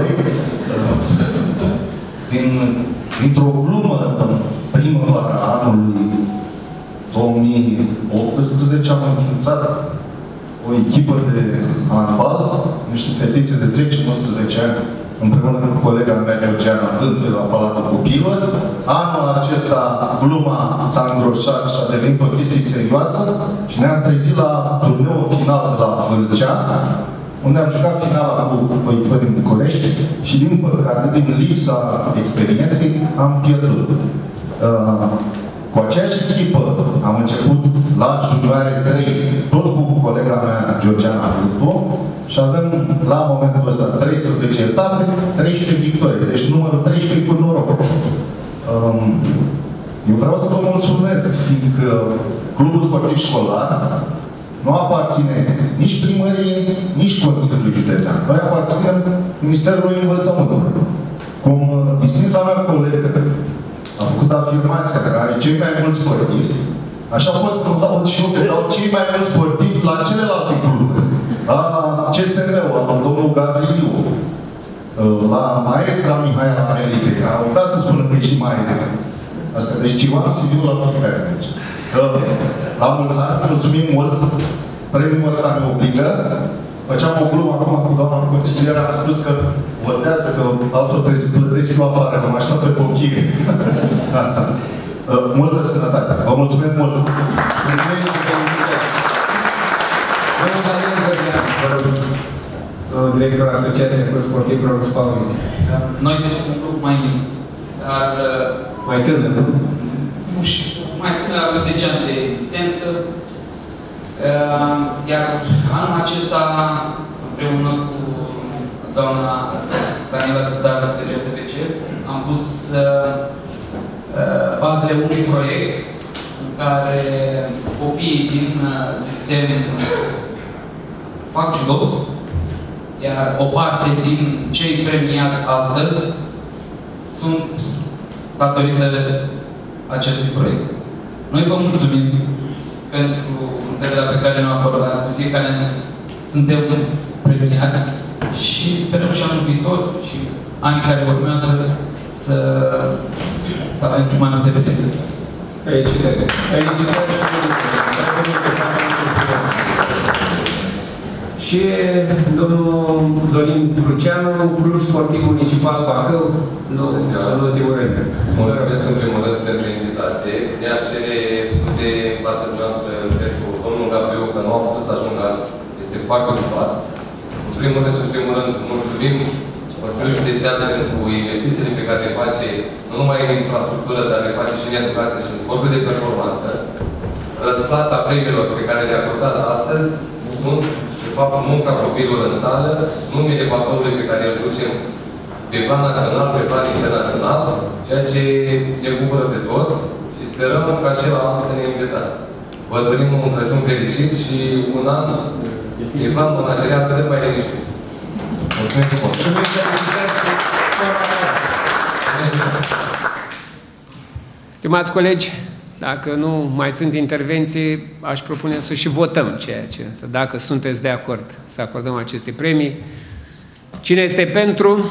Din, dintr-o glumă în primăvara anului două mii optsprezece am înființat o echipă de handbal, niște fetițe de zece unsprezece ani împreună cu colega mea, Georgiana Vântul, la Palatul Copiilor. Anul acesta gluma s-a îngroșat și a devenit o chestie serioasă și ne-am trezit la turneul final de la Vâlcea, unde am jucat finala cu echipă din București și, din păcate, din lipsa experienței, am pierdut. Uh, cu aceeași echipă am început la junioare trei, tot cu colega mea, Georgiana Vântul, și avem, la momentul ăsta, treisprezece etape, treisprezece victorii. Deci numărul treisprezece cu noroc. Um, eu vreau să vă mulțumesc, fiindcă Clubul Sportiv Școlar nu aparține nici primăriei, nici Consiliului Județean. Noi aparținem Ministerului Învățământului. Cum distinsa mea colegă a făcut afirmația că are cei mai mulți sportivi, așa pot să dau și eu că dau cei mai mulți sportivi la celelalte cluburi. La C S M-ul, la domnul Gabrieliu, la maestra Mihaela Melite, care a uitat să spună că e și maestra. Asta, deci ceva am civil la fiecare aici. La mulți ani, mulțumim mult. Premiul ăsta ne obligă. Făceam o glumă acum cu doamna consilier, am spus că votează, că altfel trebuie să plătesc eu afară, că mă așteaptă cochii. Asta. Multă sănătate. Vă mulțumesc mult! Mulțumesc Domnul director Asociației Club Sportiv Provox Paul. Noi suntem un grup mai mic, dar... Mai tânăr, nu? Nu știu, mai tânăr, avem zece ani de existență. Iar anul acesta, împreună cu doamna Daniela Țățară de G S B C, am pus bazele unui proiect în care copiii din sistem fac judo, iar o parte din cei premiați astăzi sunt datorită acestui proiect. Noi vă mulțumim pentru încrederea pe care ne-o acordați. În fiecare suntem premiați și sperăm și anul viitor și anii care urmează să, să avem mai multe premii. Felicitări! Felicitări! Și domnul Dorin Cruceanu, Club Sportiv Municipal Bacău, în ultimul rând. Mulțumesc în primul rând pentru invitație. Mi-aș cere scuze în fața noastră pentru domnul Gabriel, că nu a putut să ajungă azi. Este foarte ocupat. În primul rând și în primul rând, mulțumim Consiliul Județean pentru investițiile pe care le face, nu numai în infrastructură, dar le face și în educație și în sportul de performanță. Răsplata premiilor pe care le acordați astăzi sunt, de fapt, munca copiilor în sală, numele patronului pe care îl ducem pe plan național, pe plan internațional, ceea ce ne bucură pe toți și sperăm ca și la anul să ne invitați. Vă dorim un Crăciun fericit și un an de plan managerial cât de mai liniștit. Mulțumesc frumos! Stimați colegi, dacă nu mai sunt intervenții, aș propune să și votăm ceea ce este. Dacă sunteți de acord să acordăm aceste premii. Cine este pentru?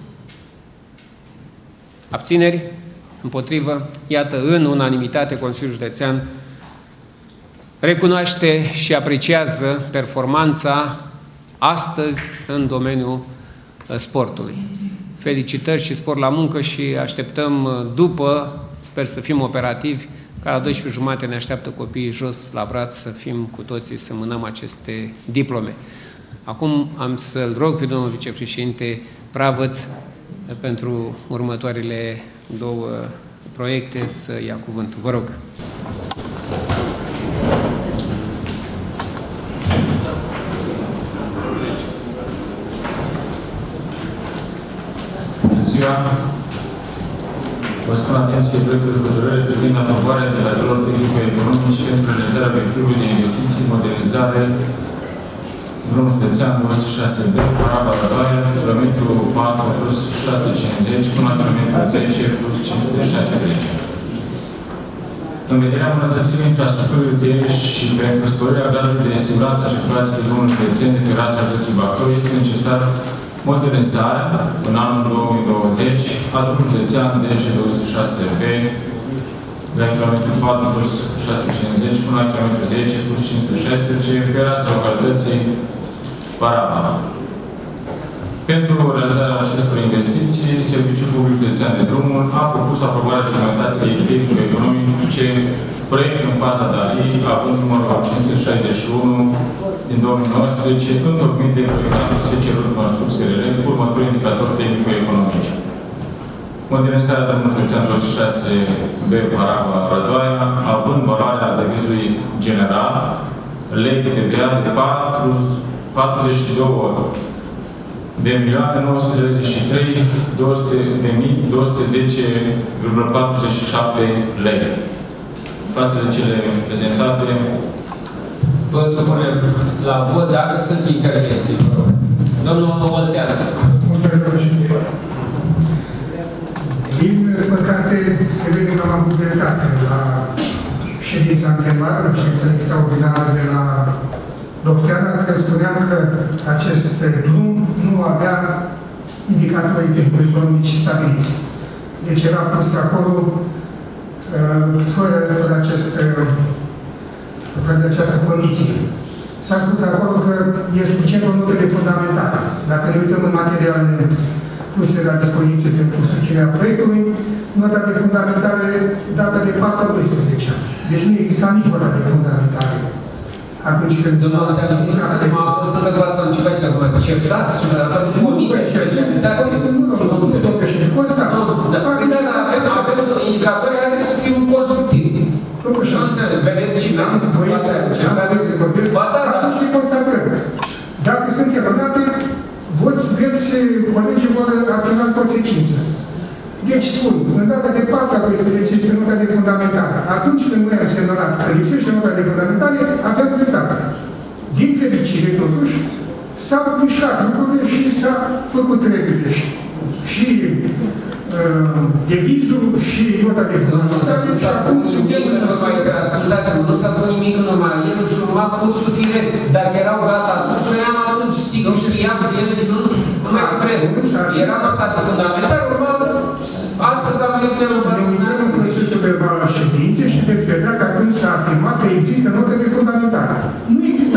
Abțineri? Împotrivă? Iată, în unanimitate, Consiliul Județean recunoaște și apreciază performanța astăzi în domeniul sportului. Felicitări și spor la muncă și așteptăm după, sper să fim operativi, ca la douăsprezece jumate ne așteaptă copiii jos la braț să fim cu toții să mânăm aceste diplome. Acum am să-l rog pe domnul vicepreședinte Pravăț pentru următoarele două proiecte să ia cuvântul. Vă rog. Bună ziua! Vă spun atenție proiectul de hotărâre privind aprobarea indicatorilor tehnico-economice pentru realizarea obiectivului de investiții, modernizare, drumul județean două sute șase B, Paraba Răbaia, kilometru patru plus șase sute cincizeci până la kilometru zece plus cinci sute șaisprezece. În vederea îmbunătățirii infrastructurii rutiere și pentru sporirea gradului de siguranță a circulației pe drumul județen de pe raza județului Bacău, este necesar modernizarea în anul două mii douăzeci a drumului județean D J două sute șase B de la kilometru patru plus șase sute cincizeci până la kilometru zece plus cinci sute șaisprezece pe raza localității Paraba. Pentru realizarea acestor investiții, Serviciul Public Județean de Drumuri a propus aprobarea documentației tehnico-economice, proiect în faza D A R I, având numărul cinci sute șaizeci și unu din două mii nouăsprezece, întocmit de proiectantul S C R Construcții R L cu următorii indicatori tehnico-economici. Modernizarea drumului județean douăzeci și șase B Paragua Rădoaia, având valoarea devizului general, lei de T V A de patruzeci și două de milioane nouă sute treizeci și trei de mii două sute zece virgulă patruzeci și șapte lei. Față de cele prezentate, vă supunem la vot dacă sunt intervenții. Domnul Oltean. Din păcate, se vede că am avut dreptate la ședința anterioară, la ședința extraordinară de la Docteana, că spuneam că acest drum nu avea indicatori tehnico-economici stabiliți. Deci era pus acolo fără, fără, acest, fără această condiție. S-a spus acolo că e suficient o notă de fundamentare. Dacă ne uităm în materialele puse la dispoziție pentru susținerea proiectului, nota de fundamentare dată de patru la doisprezece ani. Deci nu exista nici nota de fundamentare. Atunci când s-a discutat, m-a fost să v-ați început să vă certați și v-ați avut comisie specialitate. Nu, nu, nu se tocă și de constat. Avem indicatori care să fie un constructiv. Nu înțeleg, vedeți și n-am voit să vorbesc. Ba da, da. Atunci e constatări. Dacă sunt eronate, veți, colegii vor acționa în consecință. Deci spun, în data de patru la doisprezece este nota de fundamentare. Atunci când noi am semnalat că lipsește nota de fundamentare, aveam dreptate. Din fericire, totuși, s-au mișcat lucrurile și s-a făcut regulile. Și uh, devizul și nota de fundamentare și acum suntem în ascultați-mă, nu s-a făcut nimic în urmă. El își urma cursul firesc. Dacă erau gata atunci, noi am atunci, sigur, știam că ele sunt nu mai stres. Era nota de fundamentare, urma astăzi am venit că nu vă spuneați în procesul verbal al ședinței și veți vedea că atunci s-a afirmat că există note de fundamentare. Nu există.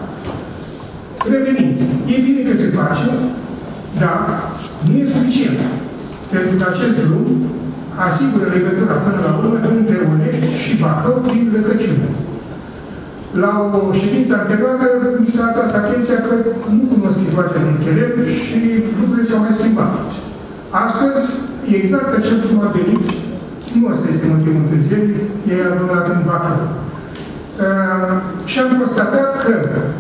Revenind, e bine că se face, dar nu e suficient. Pentru că acest drum asigură legătura până la urmă între Onești și Bacău prin Răcăciune. La o ședință anterioară mi s-a atras atenția că nu cunosc situația din teren și lucrurile s-au mai schimbat. Astăzi, exact acel drum a venit, nu ăsta este motivul întârzierii, e adunat în Bacău. Uh, și am constatat că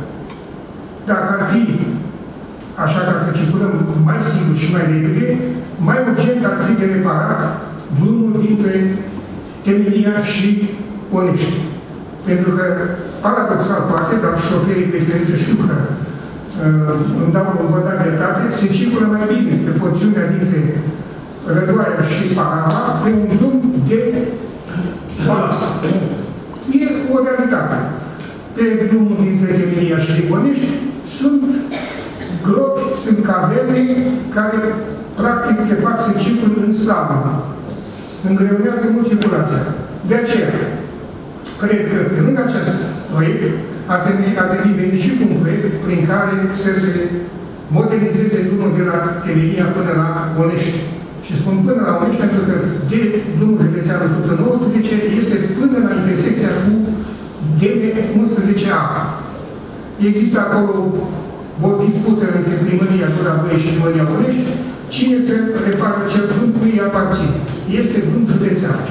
dacă ar fi așa ca să circulăm mai sigur și mai repede, mai urgent ar fi de reparat drumul dintre Temelia și Onești. Pentru că, paradoxal poate, dar șoferii de experiență știu că uh, îmi dau o văd dreptate, se circulă mai bine pe porțiunea dintre Rădoaia și Parava pe un drum de balast. E o realitate. Pe drumul dintre Temelia și Onești sunt gropi, sunt caverne care practic te fac să circuli în slavă. Îngreunează mult circulația. De aceea, cred că pe lângă acest proiect a trebui venit și cu un proiect prin care să se modernizeze drumul de la Temelia până la Onești. Și spun până la Onești pentru că de drumul județean o sută nouăsprezece este până la intersecția cu D M unsprezece A. Există acolo o dispută între primăria Gura Voie și primăria Onești, cine să repară acel drum cui îi aparține. Este drum județean.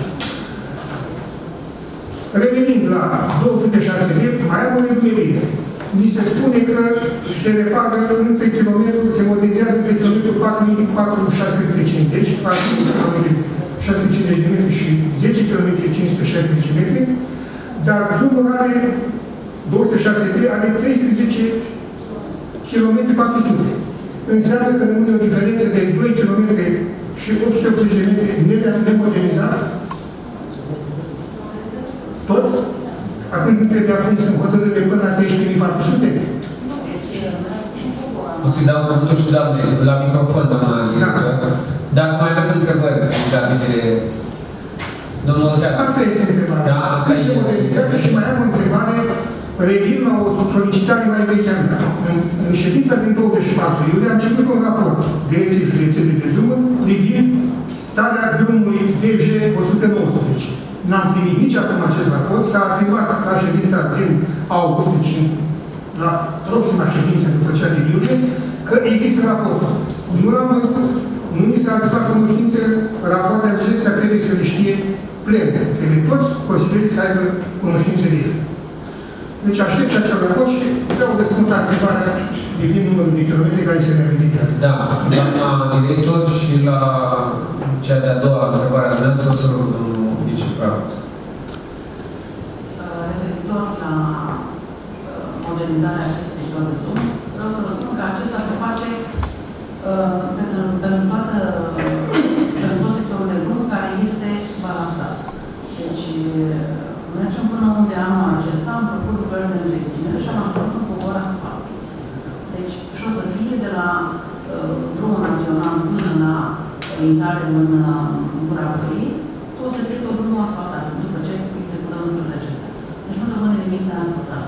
Revenind la două sute șase metri, mai am o nedumerire. Mi se spune că se repară între kilometru, se modernizează între kilometru patru mii patru sute șase sute cincizeci, patru mii șase sute cincizeci de metri și zece kilometri cinci sute șaisprezece metri, dar drumul are două sute șase metri, are treisprezece kilometri patru sute. Înseamnă că rămâne o diferență de doi kilometri și opt sute optzeci de metri nemodernizat. Tot? Atunci nu trebuie apoi să hotărâre până la treisprezece mii patru sute? O să-i dau, nu știu, doamne, la microfon, doamna directoră. Dacă mai aveți întrebări legate de... Domnul Oltean. Asta este întrebarea. Da, asta se modernizează și mai am o întrebare revin la o solicitare mai veche a mea. În, în ședința din douăzeci și patru iulie a început un raport Direcției Județene de Drumuri privind starea drumului D J o sută nouăsprezece. N-am primit nici acum acest raport, s-a afirmat la ședința din august, deci la proxima ședință după cea din iulie, că există raportul. Nu l-am văzut, nu mi s-a adus la cunoștință, rapoartele acestea trebuie să le știe plen. Trebuie toți posibilii să aibă cunoștință de ele. Deci aștept și acel raport și vreau răspuns la întrebarea privind numărul de kilometri care se reabilitează. Da, doamna director, și la cea de-a doua întrebare a mea să rog domnul vicepreședinte. Referitor la modernizarea acestui sector de drum, vreau să vă spun că acesta se face uh, pentru, pentru, toată, pentru tot sectorul de drum care este balansat. Deci, mergem până unde anul acesta, am făcut lucrări de întreținere și am ascultat un covor asfalt. Deci, și o să fie de la uh, drumul național până la intrare în Gura Văii, o să fie tot drumul asfaltat, după ce executăm lucrurile acestea. Deci nu rămâne nimic neasfaltat.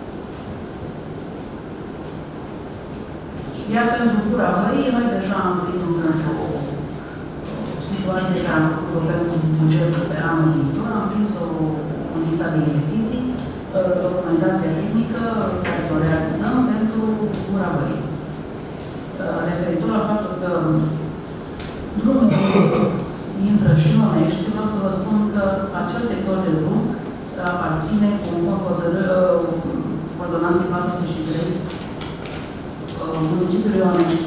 Iar pentru Gura Văii, noi deja am prins o situație care am făcut-o pentru bugetul pe anul viitor, am prins o lista de investiții, documentația tehnică care să o realizăm pentru Gura Văii. Referitor la faptul că drumul intră și în Onești, vreau să vă spun că acel sector de drum aparține conform ordonanței patruzeci și trei municipiului Onești.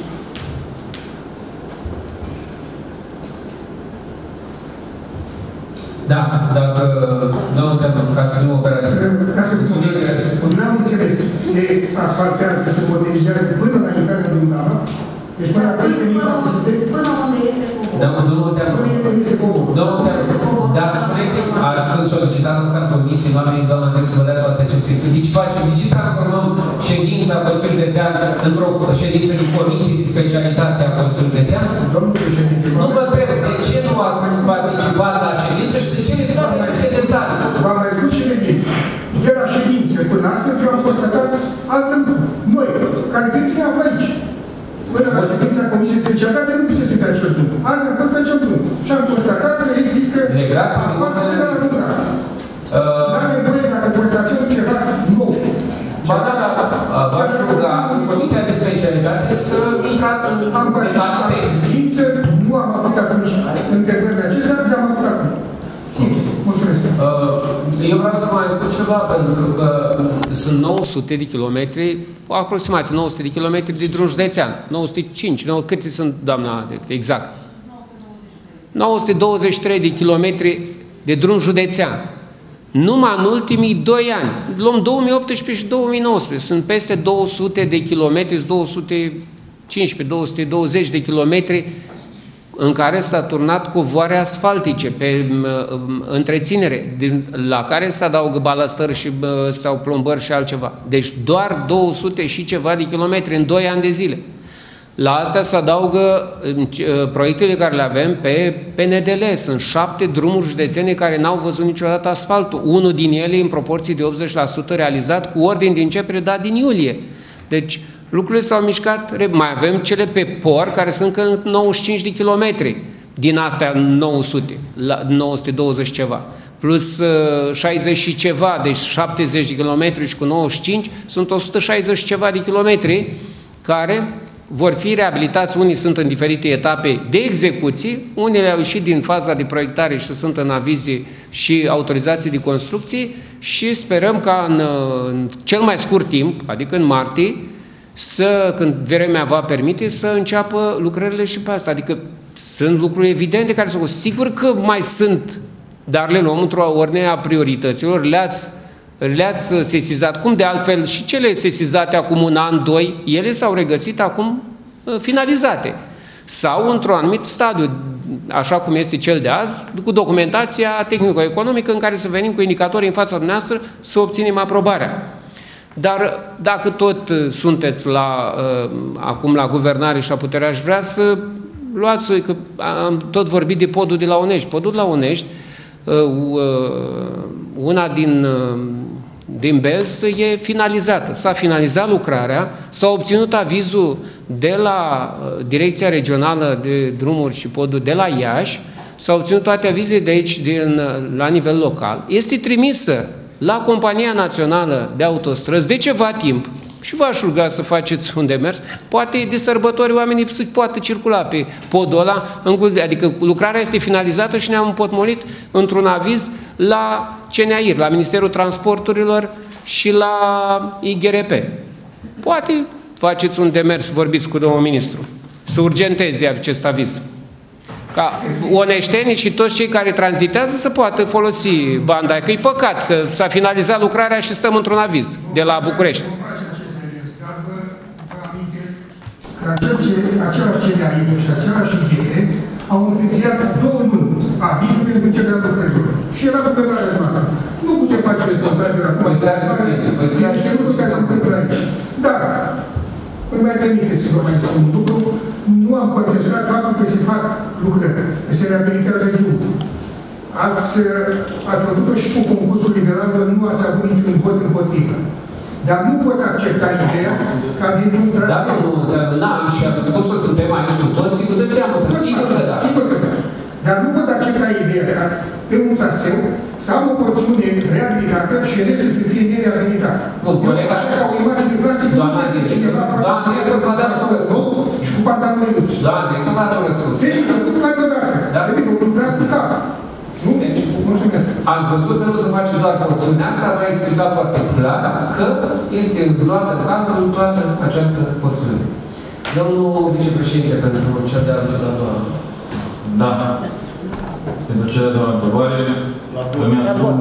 Da, dacă nu pentru ca să nu operativ. Ca să nu am înțeles, se asfaltează, se modernizează până la intrarea în Dunăva, deci până la trei mii patru sute. Până unde este coborul. Da, domnul Teamă. Până unde este coborul. Domnul Teamă, dar spuneți-mi, ați solicitat asta în comisie, oamenii, doamna Andrei, să vă dea toate aceste studii. Deci facem, de ce transformăm ședința Consiliului Județean într-o ședință de comisie de specialitate a Consiliului Județean? Domnul președinte, nu vă întreb, de ce nu ați participat la ședință și să cereți toate aceste detalii? V-am mai spus și revin. De la ședință până astăzi eu am constatat altă noi, care trebuie să ne află aici. Până la ședința Comisiei Specialitate nu găsesc pe acel drum. Azi am fost pe acel drum. Și am constatat că există asfaltul de la Dunăva. Nu avem voie dacă constatăm ceva nou. Ba da, da, v-aș ruga Comisia de Specialitate să intrați în detalii tehnice. Nu am avut atunci întrebările acestea, dar am avut atunci. Mulțumesc. Eu vreau să mai spun ceva, pentru că sunt nouă sute de kilometri, aproximativ nouă sute de kilometri de drum județean. nouă sute cinci, câte sunt, doamna, exact? nouă sute douăzeci și trei de kilometri de drum județean. Numai în ultimii doi ani, luăm două mii optsprezece și două mii nouăsprezece, sunt peste două sute de kilometri, două sute cincisprezece, două sute douăzeci de kilometri în care s-a turnat covoare asfaltice pe uh, întreținere, la care se adaugă balastări și uh, sau plombări și altceva. Deci doar două sute și ceva de kilometri în doi ani de zile. La asta se adaugă uh, proiectele care le avem pe P N D L. Sunt șapte drumuri județene care n-au văzut niciodată asfaltul. Unul din ele, în proporție de optzeci la sută, realizat cu ordin de începere dat din iulie. Deci lucrurile s-au mișcat, mai avem cele pe por, care sunt încă nouăzeci și cinci de kilometri din astea nouă sute, la nouă sute douăzeci ceva, plus uh, șaizeci și ceva, deci șaptezeci de kilometri și cu nouăzeci și cinci, sunt o sută șaizeci ceva de kilometri care vor fi reabilitați, unii sunt în diferite etape de execuție, unele au ieșit din faza de proiectare și sunt în avizie și autorizații de construcție și sperăm ca în, în cel mai scurt timp, adică în martie, să, când vremea va permite, să înceapă lucrările și pe asta. Adică sunt lucruri evidente care sunt. Sigur că mai sunt, dar le luăm într-o ordine a priorităților, le-ați le-ați sesizat, cum de altfel și cele sesizate acum un an, doi, ele s-au regăsit acum finalizate. Sau într-un anumit stadiu, așa cum este cel de azi, cu documentația tehnico-economică în care să venim cu indicatorii în fața dumneavoastră să obținem aprobarea. Dar dacă tot sunteți la, acum la guvernare și la putere, aș vrea să luați, că am tot vorbit de podul de la Onești. Podul de la Onești, una din din Belz e finalizată. S-a finalizat lucrarea, s-a obținut avizul de la Direcția Regională de Drumuri și Poduri de la Iași, s-au obținut toate avizele de aici, din, la nivel local. Este trimisă la Compania Națională de Autostrăzi de ceva timp și v-aș ruga să faceți un demers. Poate de sărbători oamenii să poată circula pe podul ăla, adică lucrarea este finalizată și ne-am împotmolit într-un aviz la C N A I R, la Ministerul Transporturilor și la I G R P. Poate faceți un demers, vorbiți cu domnul ministru, să urgenteze acest aviz. Ca oneștenii și toți cei care tranzitează să poată folosi banda. Că e păcat că s-a finalizat lucrarea și stăm într-un aviz de la București. Același C N A I R și același I G R au întârziat două luni avizul pentru începerea lucrărilor. Și era lucrarea noastră. Nu putem face responsabil acum. Păi să niște lucruri care se întâmplă aici. Dar, îmi mai permite să vă mai spun un lucru, nu am contestat faptul că se fac lucrări, că se reabilitează drumul. Ați, ați făcut-o și cu concursul liberal, nu ați avut niciun vot împotrivă. Dar nu pot accepta ideea ca dintr-un traseu... Dacă nu, n-am și am spus-o, suntem aici cu toții, cu toții am sigur că da. Sigur că da. Dar nu pot accepta ideea ca pe un traseu să am o porțiune reabilitată și restul să fie nereabilitată. Bun, colega... Așa ca o imagine plastică, doamna director, doamna director, v-a dat un răspuns. Și cu pantaloni luci. Doamna director, v-a dat un răspuns. Trebuie făcut ca deodată. Dar trebuie făcut cu cap. Nu? Mulțumesc. Ați văzut că nu se face doar porțiunea asta, v-a explicat foarte clar că este luată calculul toată această porțiune. Domnul vicepreședinte, pentru cea de-a doua. Da. Pentru cea de-a doua întrebare, îmi asum...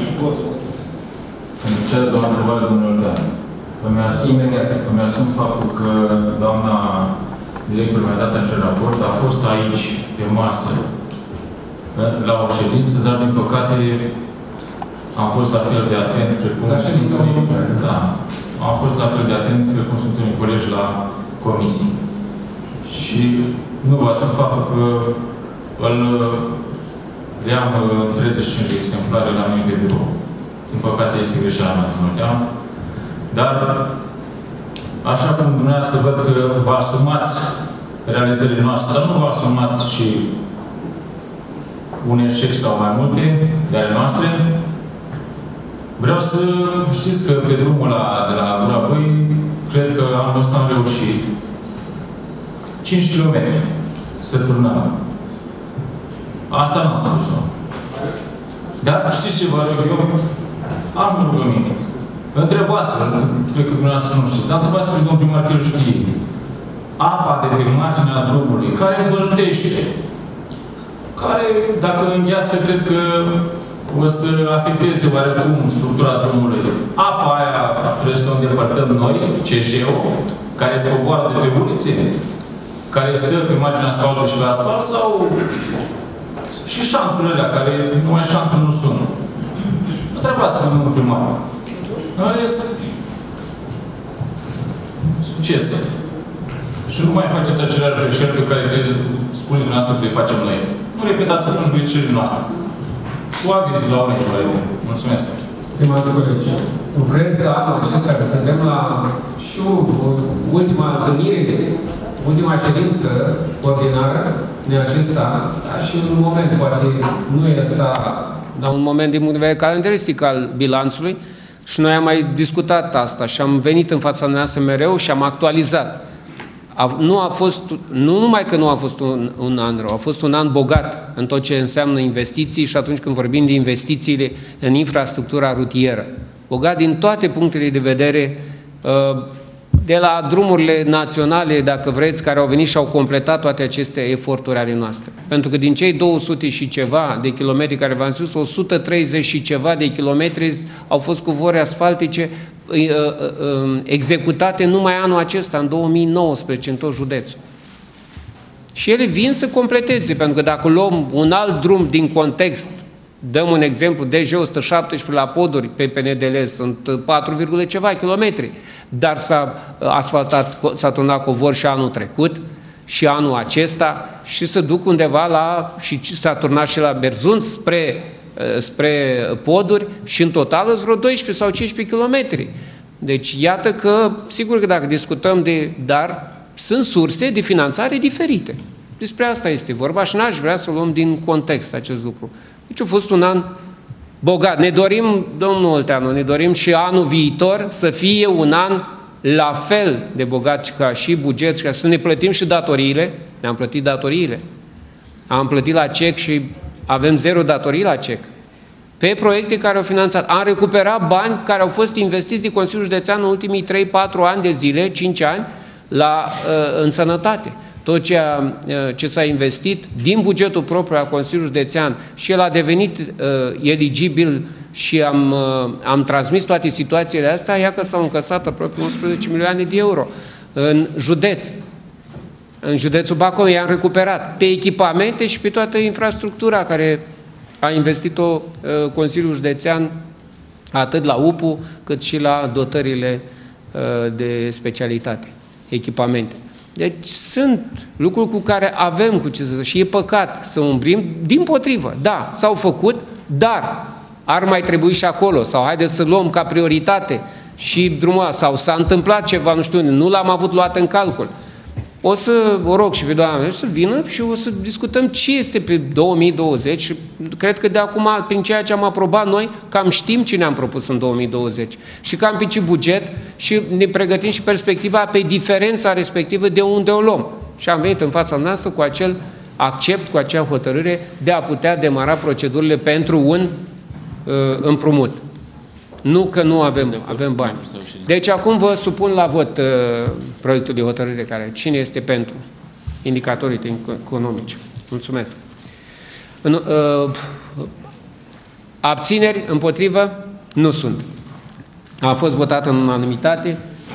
Pentru cea de-a doua întrebare, domnul Oltean, îmi asum, îmi asum faptul că doamna director mi-a dat acel raport, a fost aici, pe masă, la o ședință, dar din păcate am fost la fel de atent, precum sunt unii, da, am fost la fel de atent, precum sunt unii colegi la comisii. Și nu vă asum faptul că îl le-am treizeci și cinci de exemplare la mine pe birou. Din păcate este greșeala mea, nu te-am. Dar, așa cum dumneavoastră văd că vă asumați realizările noastre, dar nu vă asumați și un eșec sau mai multe de ale noastre. Vreau să știți că pe drumul la, de la Gura Voi, cred că anul ăsta am reușit cinci kilometri să turnăm. Asta nu am spus-o. Dar știți ce vă rog eu? Am rugăminte. Întrebați-vă, cred că dumneavoastră nu știți, dar întrebați-vă domnul primar că el știe. Apa de pe marginea drumului, care îmbăltește, care, dacă îngheață, cred că o să afecteze oarecum structura drumului. Apa aia trebuie să o îndepărtăm noi, C J O, care coboară de pe ulițe, care stă pe marginea asfaltului și pe asfalt, sau și șanțurile alea, care numai șanțuri nu sunt. Întrebați-vă, domnul primar. Este succes. Și nu mai faceți aceleași greșeli pe care spuneți dumneavoastră că le facem noi. Nu repetați atunci greșelile noastre. Cu avizul la unei la F M. Mulțumesc. Stimați colegi, eu cred că anul acesta, că suntem la și ultima întâlnire, ultima ședință ordinară de acesta, da, și în un moment, poate nu e asta, dar un moment din punct de vedere calendaristic al bilanțului, și noi am mai discutat asta și am venit în fața noastră mereu și am actualizat. A, nu a fost, nu numai că nu a fost un, un an rău, a fost un an bogat în tot ce înseamnă investiții și atunci când vorbim de investițiile în infrastructura rutieră. Bogat din toate punctele de vedere, de la drumurile naționale, dacă vreți, care au venit și au completat toate aceste eforturi ale noastre. Pentru că din cei două sute și ceva de kilometri care v-am spus, o sută treizeci și ceva de kilometri au fost covori asfaltice executate numai anul acesta, în două mii nouăsprezece, în tot județul. Și ele vin să completeze, pentru că dacă luăm un alt drum din context, dăm un exemplu, D J o sută șaptesprezece la Poduri, pe P N D L, sunt patru, ceva kilometri, dar s-a asfaltat, s-a turnat covor și anul trecut, și anul acesta, și se duc undeva la, și s-a turnat și la Berzun spre spre poduri și în total sunt vreo doisprezece sau cincisprezece kilometri. Deci iată că, sigur că dacă discutăm de, dar sunt surse de finanțare diferite. Despre asta este vorba și n-aș vrea să luăm din context acest lucru. Deci a fost un an bogat. Ne dorim, domnul Olteanu, ne dorim și anul viitor să fie un an la fel de bogat ca și buget, și ca să ne plătim și datoriile. Ne-am plătit datoriile. Am plătit la cec și avem zero datorii la cec. Pe proiecte care au finanțat. Am recuperat bani care au fost investiți de Consiliul Județean în ultimii trei patru ani de zile, cinci ani, la, în sănătate. Tot ceea ce s-a investit din bugetul propriu al Consiliului Județean și el a devenit uh, eligibil și am, uh, am transmis toate situațiile astea, ia că s-au încăsat aproape unsprezece milioane de euro în județ. În județul Bacău i-am recuperat pe echipamente și pe toată infrastructura care a investit-o uh, Consiliul Județean atât la U P U cât și la dotările uh, de specialitate, echipamente. Deci sunt lucruri cu care avem cu ce să... și e păcat să umbrim, dimpotrivă. Da, s-au făcut, dar ar mai trebui și acolo, sau haideți să luăm ca prioritate și drumul, sau s-a întâmplat ceva, nu știu, nu l-am avut luat în calcul. O să o rog și pe doamna să vină și o să discutăm ce este pe două mii douăzeci și cred că de acum, prin ceea ce am aprobat noi, cam știm ce ne-am propus în două mii douăzeci și cam pe ce buget și ne pregătim și perspectiva pe diferența respectivă de unde o luăm. Și am venit în fața noastră cu acel accept, cu acea hotărâre de a putea demara procedurile pentru un uh, împrumut. Nu că nu avem, avem bani. Deci acum vă supun la vot uh, proiectul de hotărâre care. Cine este pentru? Indicatorii economici. Mulțumesc. În, uh, abțineri, împotrivă? Nu sunt. A fost votat în unanimitate.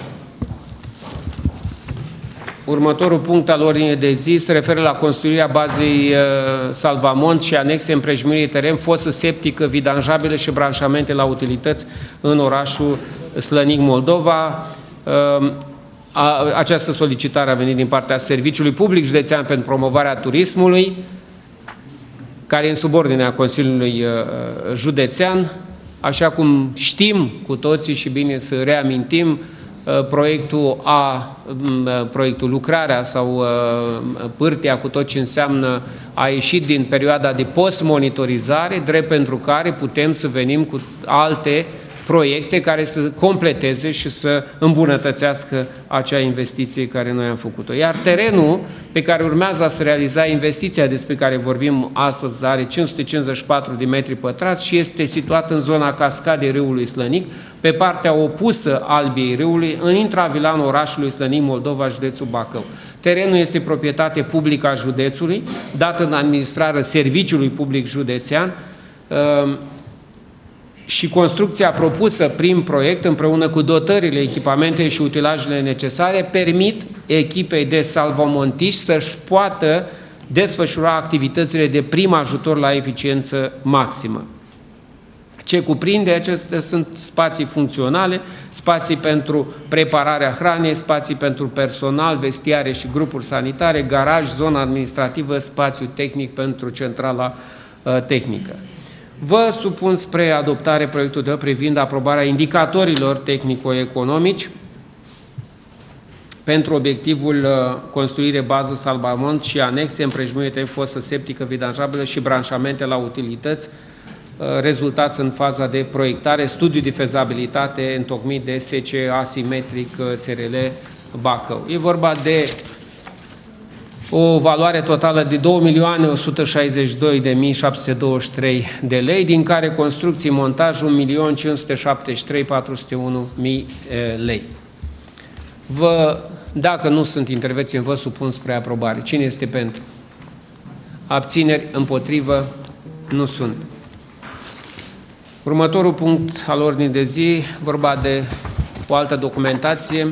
Următorul punct al ordinii de zi se referă la construirea bazei uh, Salvamont și anexe împrejmuirii teren, fosă septică, vidanjabilă și branșamente la utilități în orașul Slănic, Moldova. Uh, a, această solicitare a venit din partea Serviciului Public Județean pentru promovarea turismului, care e în subordinea Consiliului uh, Județean. Așa cum știm cu toții și bine să reamintim, proiectul A, proiectul lucrarea sau pârtia cu tot ce înseamnă a ieșit din perioada de post-monitorizare, drept pentru care putem să venim cu alte proiecte care să completeze și să îmbunătățească acea investiție care noi am făcut-o. Iar terenul pe care urmează a se realiza investiția despre care vorbim astăzi are cinci sute cincizeci și patru de metri pătrați și este situat în zona cascadei râului Slănic, pe partea opusă albiei râului, în intravilanul orașului Slănic, Moldova, județul Bacău. Terenul este proprietate publică a județului, dată în administrare Serviciului Public Județean, și construcția propusă prin proiect, împreună cu dotările, echipamentele și utilajele necesare, permit echipei de salvamontiști să-și poată desfășura activitățile de prim ajutor la eficiență maximă. Ce cuprinde acestea sunt spații funcționale, spații pentru prepararea hranei, spații pentru personal, vestiare și grupuri sanitare, garaj, zona administrativă, spațiu tehnic pentru centrala uh, tehnică. Vă supun spre adoptare proiectul de privind aprobarea indicatorilor tehnico-economici pentru obiectivul construire bază Salvamont și anexe împrejmuite în fosă septică, vidanjabilă și branșamente la utilități, rezultați în faza de proiectare, studiu de fezabilitate întocmit de S C Asimetric S R L Bacău. E vorba de o valoare totală de două milioane o sută șaizeci și doi de mii șapte sute douăzeci și trei de lei, din care construcții, montaj un milion cinci sute șaptezeci și trei mii patru sute unu lei. Vă, dacă nu sunt intervenții, vă supun spre aprobare. Cine este pentru? Abțineri, împotrivă, nu sunt. Următorul punct al ordinii de zi, vorba de o altă documentație,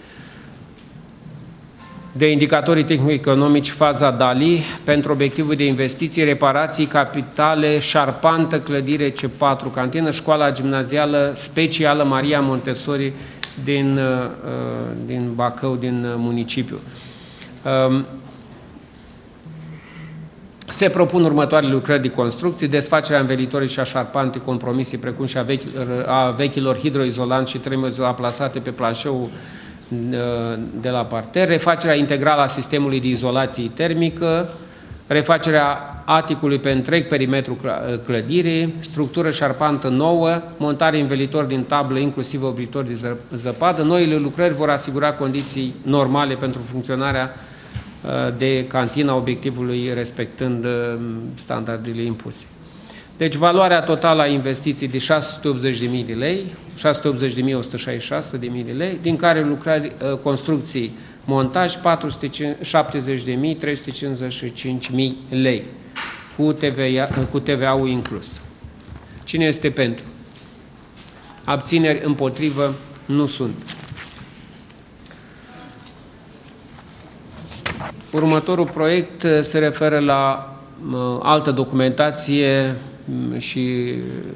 de indicatorii tehnico-economici faza DALI pentru obiectivul de investiții, reparații, capitale, șarpantă, clădire C patru, cantină, școala gimnazială specială Maria Montessori din, din Bacău, din municipiu. Se propun următoarele lucrări de construcții: desfacerea învelitorii și a șarpante compromisii, precum și a vechilor, a vechilor hidroizolanți și tremezi aplasate pe planșeul de la parter, refacerea integrală a sistemului de izolație termică, refacerea aticului pe întreg perimetrul clădirii, structură șarpantă nouă, montare învelitor din tablă, inclusiv obritor de zăpadă. Noile lucrări vor asigura condiții normale pentru funcționarea de cantina obiectivului, respectând standardele impuse. Deci valoarea totală a investiției de șase sute optzeci de mii de lei, șase sute optzeci de mii o sută șaizeci și șase de mii de lei, din care lucrări, construcții, montaj patru sute șaptezeci de mii trei sute cincizeci și cinci de mii lei, cu T V A, cu T V A-ul inclus. Cine este pentru? Abțineri, împotrivă, nu sunt. Următorul proiect se referă la uh, altă documentație și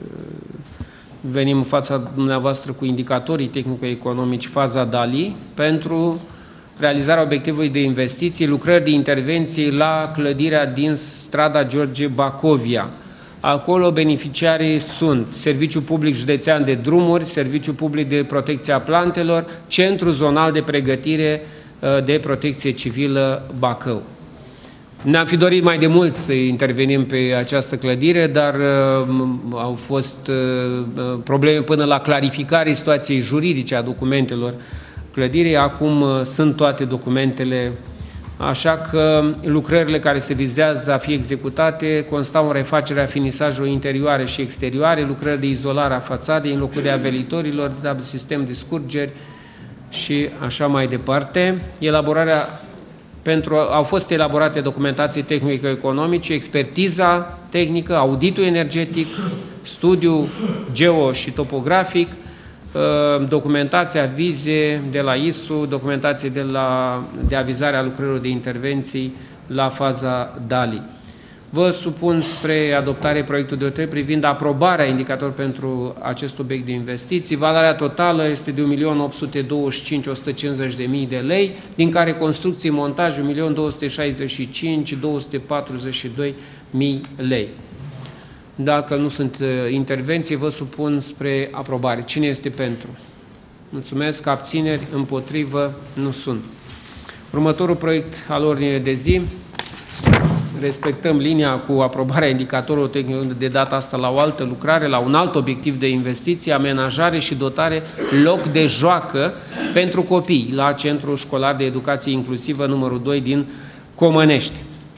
venim în fața dumneavoastră cu indicatorii tehnico-economici, faza DALI, pentru realizarea obiectivului de investiții, lucrări de intervenții la clădirea din strada George Bacovia. Acolo beneficiarii sunt Serviciul Public Județean de Drumuri, Serviciul Public de Protecție a Plantelor, Centrul Zonal de Pregătire de Protecție Civilă Bacău. Ne-am fi dorit mai de mult să intervenim pe această clădire, dar uh, au fost uh, probleme până la clarificarea situației juridice a documentelor clădirii. Acum uh, sunt toate documentele, așa că lucrările care se vizează a fi executate constau în refacerea finisajelor interioare și exterioare, lucrări de izolare a fațadei, înlocuirea velitorilor, sistem de scurgeri și așa mai departe. Elaborarea Pentru, au fost elaborate documentații tehnico-economice, expertiza tehnică, auditul energetic, studiu geo- și topografic, documentația vize de la I S U, documentație de, la, de avizare a lucrărilor de intervenții la faza DALI. Vă supun spre adoptare proiectul de hotărâre privind aprobarea indicator pentru acest obiect de investiții. Valoarea totală este de un milion opt sute douăzeci și cinci mii o sută cincizeci de mii de lei, din care construcții, montaj un milion două sute șaizeci și cinci mii două sute patruzeci și doi lei. Dacă nu sunt intervenții, vă supun spre aprobare. Cine este pentru? Mulțumesc. Abțineri, împotrivă, nu sunt. Următorul proiect al ordinii de zi. Respectăm linia cu aprobarea indicatorului tehnic de data asta la o altă lucrare, la un alt obiectiv de investiție, amenajare și dotare loc de joacă pentru copii la Centrul Școlar de Educație Inclusivă numărul doi din Comănești.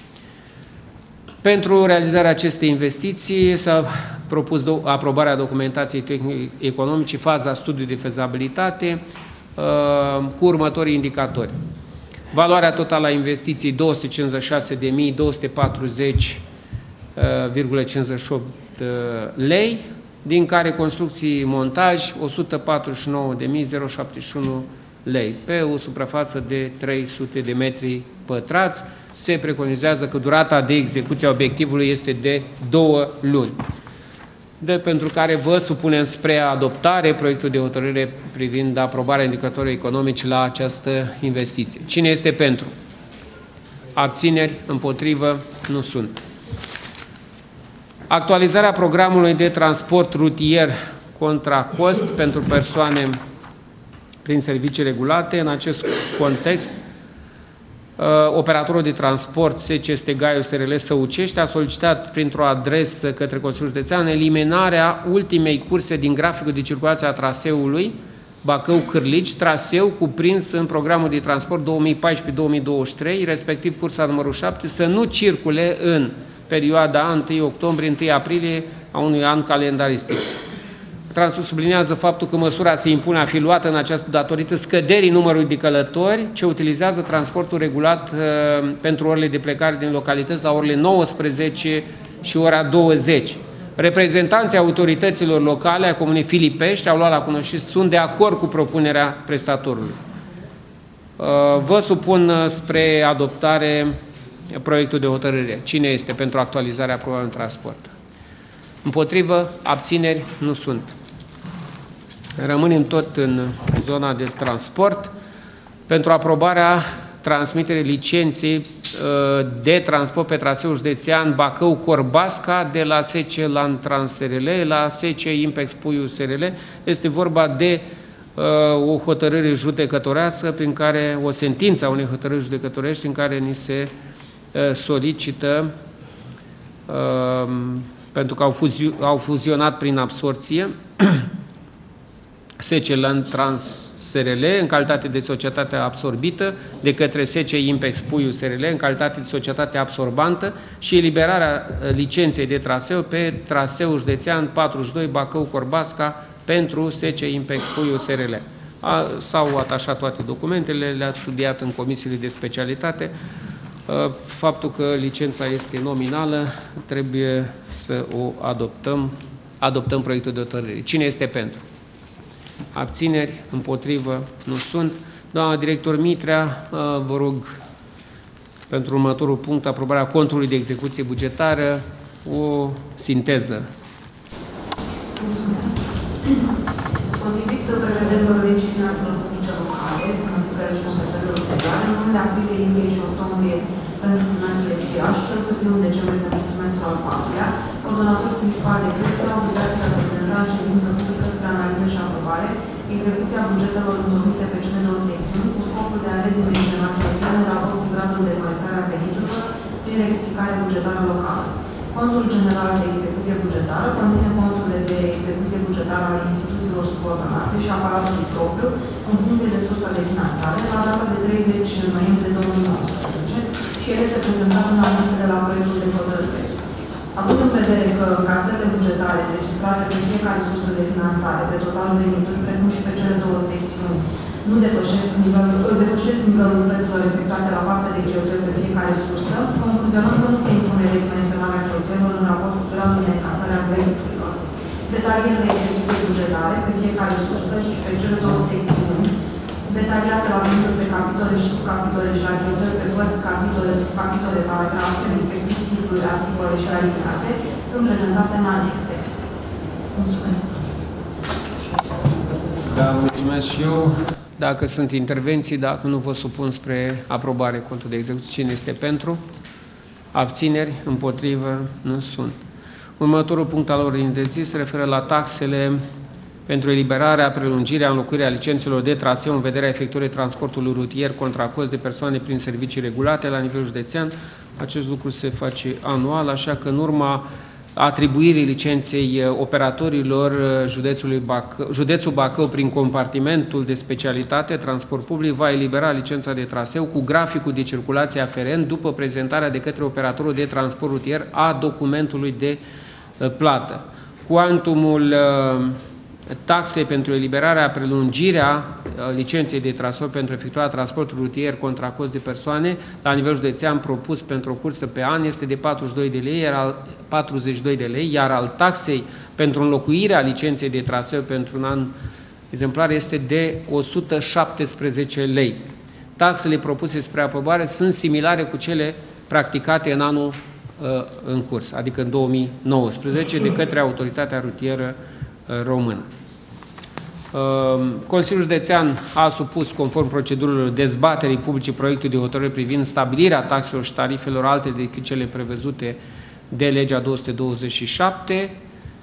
Pentru realizarea acestei investiții s-a propus do aprobarea documentației tehnico-economice, faza studiului de fezabilitate, uh, cu următorii indicatori. Valoarea totală a investiției două sute cincizeci și șase de mii două sute patruzeci virgulă cincizeci și opt lei, din care construcții montaj o sută patruzeci și nouă de mii șaptezeci și unu lei, pe o suprafață de trei sute de metri pătrați. Se preconizează că durata de execuție a obiectivului este de două luni. De pentru care vă supunem spre adoptare proiectul de hotărâre privind aprobarea indicatorilor economici la această investiție. Cine este pentru? Abțineri, împotrivă, nu sunt. Actualizarea programului de transport rutier contra cost pentru persoane prin servicii regulate. În acest context, operatorul de transport S C S T Gaiu S R L Săucești a solicitat printr-o adresă către Consiliul Județean eliminarea ultimei curse din graficul de circulație a traseului Bacău-Cârlici, traseu cuprins în programul de transport două mii paisprezece două mii douăzeci și trei, respectiv cursa numărul șapte, să nu circule în perioada întâi octombrie întâi aprilie a unui an calendaristic. Transul sublinează faptul că măsura se impune a fi luată în această datorită scăderii numărului de călători ce utilizează transportul regulat uh, pentru orele de plecare din localități la orele nouăsprezece și ora douăzeci. Reprezentanții autorităților locale a Comunei Filipești au luat la cunoștință, sunt de acord cu propunerea prestatorului. Uh, vă supun spre adoptare proiectul de hotărâre. Cine este pentru actualizarea programului de transport? Împotrivă, abțineri, nu sunt. Rămânem tot în zona de transport pentru aprobarea transmitere licenței de transport pe traseu județean Bacău-Corbasca de la S C Lantrans S R L la S C Impex Puiu S R L. Este vorba de o hotărâre judecătorească prin care, o sentință a unei hotărâri judecătorești în care ni se solicită, pentru că au, fuzi, au fuzionat prin absorție, S C Lantrans S R L în calitate de societate absorbită de către S C Impex Puiu S R L în calitate de societate absorbantă și eliberarea licenței de traseu pe traseul județean patruzeci și doi Bacău-Corbasca pentru S C Impex Puiu S R L. S-au atașat toate documentele, le-ați studiat în comisiile de specialitate. Faptul că licența este nominală, trebuie să o adoptăm, adoptăm proiectul de hotărâre. Cine este pentru? Abțineri, împotrivă, nu sunt. Doamna director Mitrea, vă rog, pentru următorul punct, aprobarea contului de execuție bugetară, o sinteză. Potrivit prevederilor legii finanțelor publice locale, modificări și completări ulterioare, în lunile aprilie, iulie și octombrie pentru trimestrul expirat și cel târziu în decembrie pentru trimestrul al patrulea, coordonatorul principal de credit a obligația de a prezenta în ședință publică spre analiză și aprobare execuția bugetelor întocmite pe cele două secțiuni, cu scopul de a redimensiona cheltuielile în raport cu gradul de colectare a veniturilor prin rectificare bugetară locală. Contul general de execuție bugetară conține conturile de execuție bugetară ale instituțiilor subordonate și aparatului propriu în funcție de sursa de finanțare la data de treizeci noiembrie două mii nouăsprezece și el este prezentat în anexele la proiectul de hotărâre. Având în vedere că încasările bugetare înregistrate pe fiecare sursă de finanțare, pe totalul venituri, precum și pe cele două secțiuni, nu depășesc nivelul, depășesc nivelul plăților efectuate la partea de cheltuieli pe fiecare sursă, concluzionăm că nu se impune redimensionarea cheltuielilor în raport cu gradul de încasare a veniturilor. Detalierile de execuție bugetare pe fiecare sursă și pe cele două secțiuni, detaliate la venituri pe capitole și subcapitole și la cheltuieli pe părți, capitole, subcapitole, paragrafe, respectiv titluri, articole și alineate, sunt prezentate în anexe. Mulțumesc! Da, mulțumesc și eu. Dacă sunt intervenții, dacă nu vă supun spre aprobare contul de execuție, cine este pentru? Abțineri, împotrivă, nu sunt. Următorul punct al ordinii de zi se referă la taxele pentru eliberarea, prelungirea, înlocuirea licențelor de traseu în vederea efectuării transportului rutier contra cost de persoane prin servicii regulate la nivel județean. Acest lucru se face anual, așa că în urma atribuirii licenței operatorilor județului Bacău, județul Bacău prin compartimentul de specialitate transport public va elibera licența de traseu cu graficul de circulație aferent după prezentarea de către operatorul de transport rutier a documentului de plată. Cuantumul taxei pentru eliberarea, prelungirea licenței de traseu pentru efectuarea transportului rutier contra cost de persoane la nivel județean propus pentru o cursă pe an este de patruzeci și doi de lei, iar al, patruzeci și doi de lei, iar al taxei pentru înlocuirea licenței de traseu pentru un an exemplar este de o sută șaptesprezece lei. Taxele propuse spre aprobare sunt similare cu cele practicate în anul uh, în curs, adică în două mii nouăsprezece, de către Autoritatea Rutieră uh, Română. Consiliul Județean a supus, conform procedurilor dezbaterii publice, proiectul de hotărâre privind stabilirea taxelor și tarifelor alte decât cele prevăzute de legea două sute douăzeci și șapte.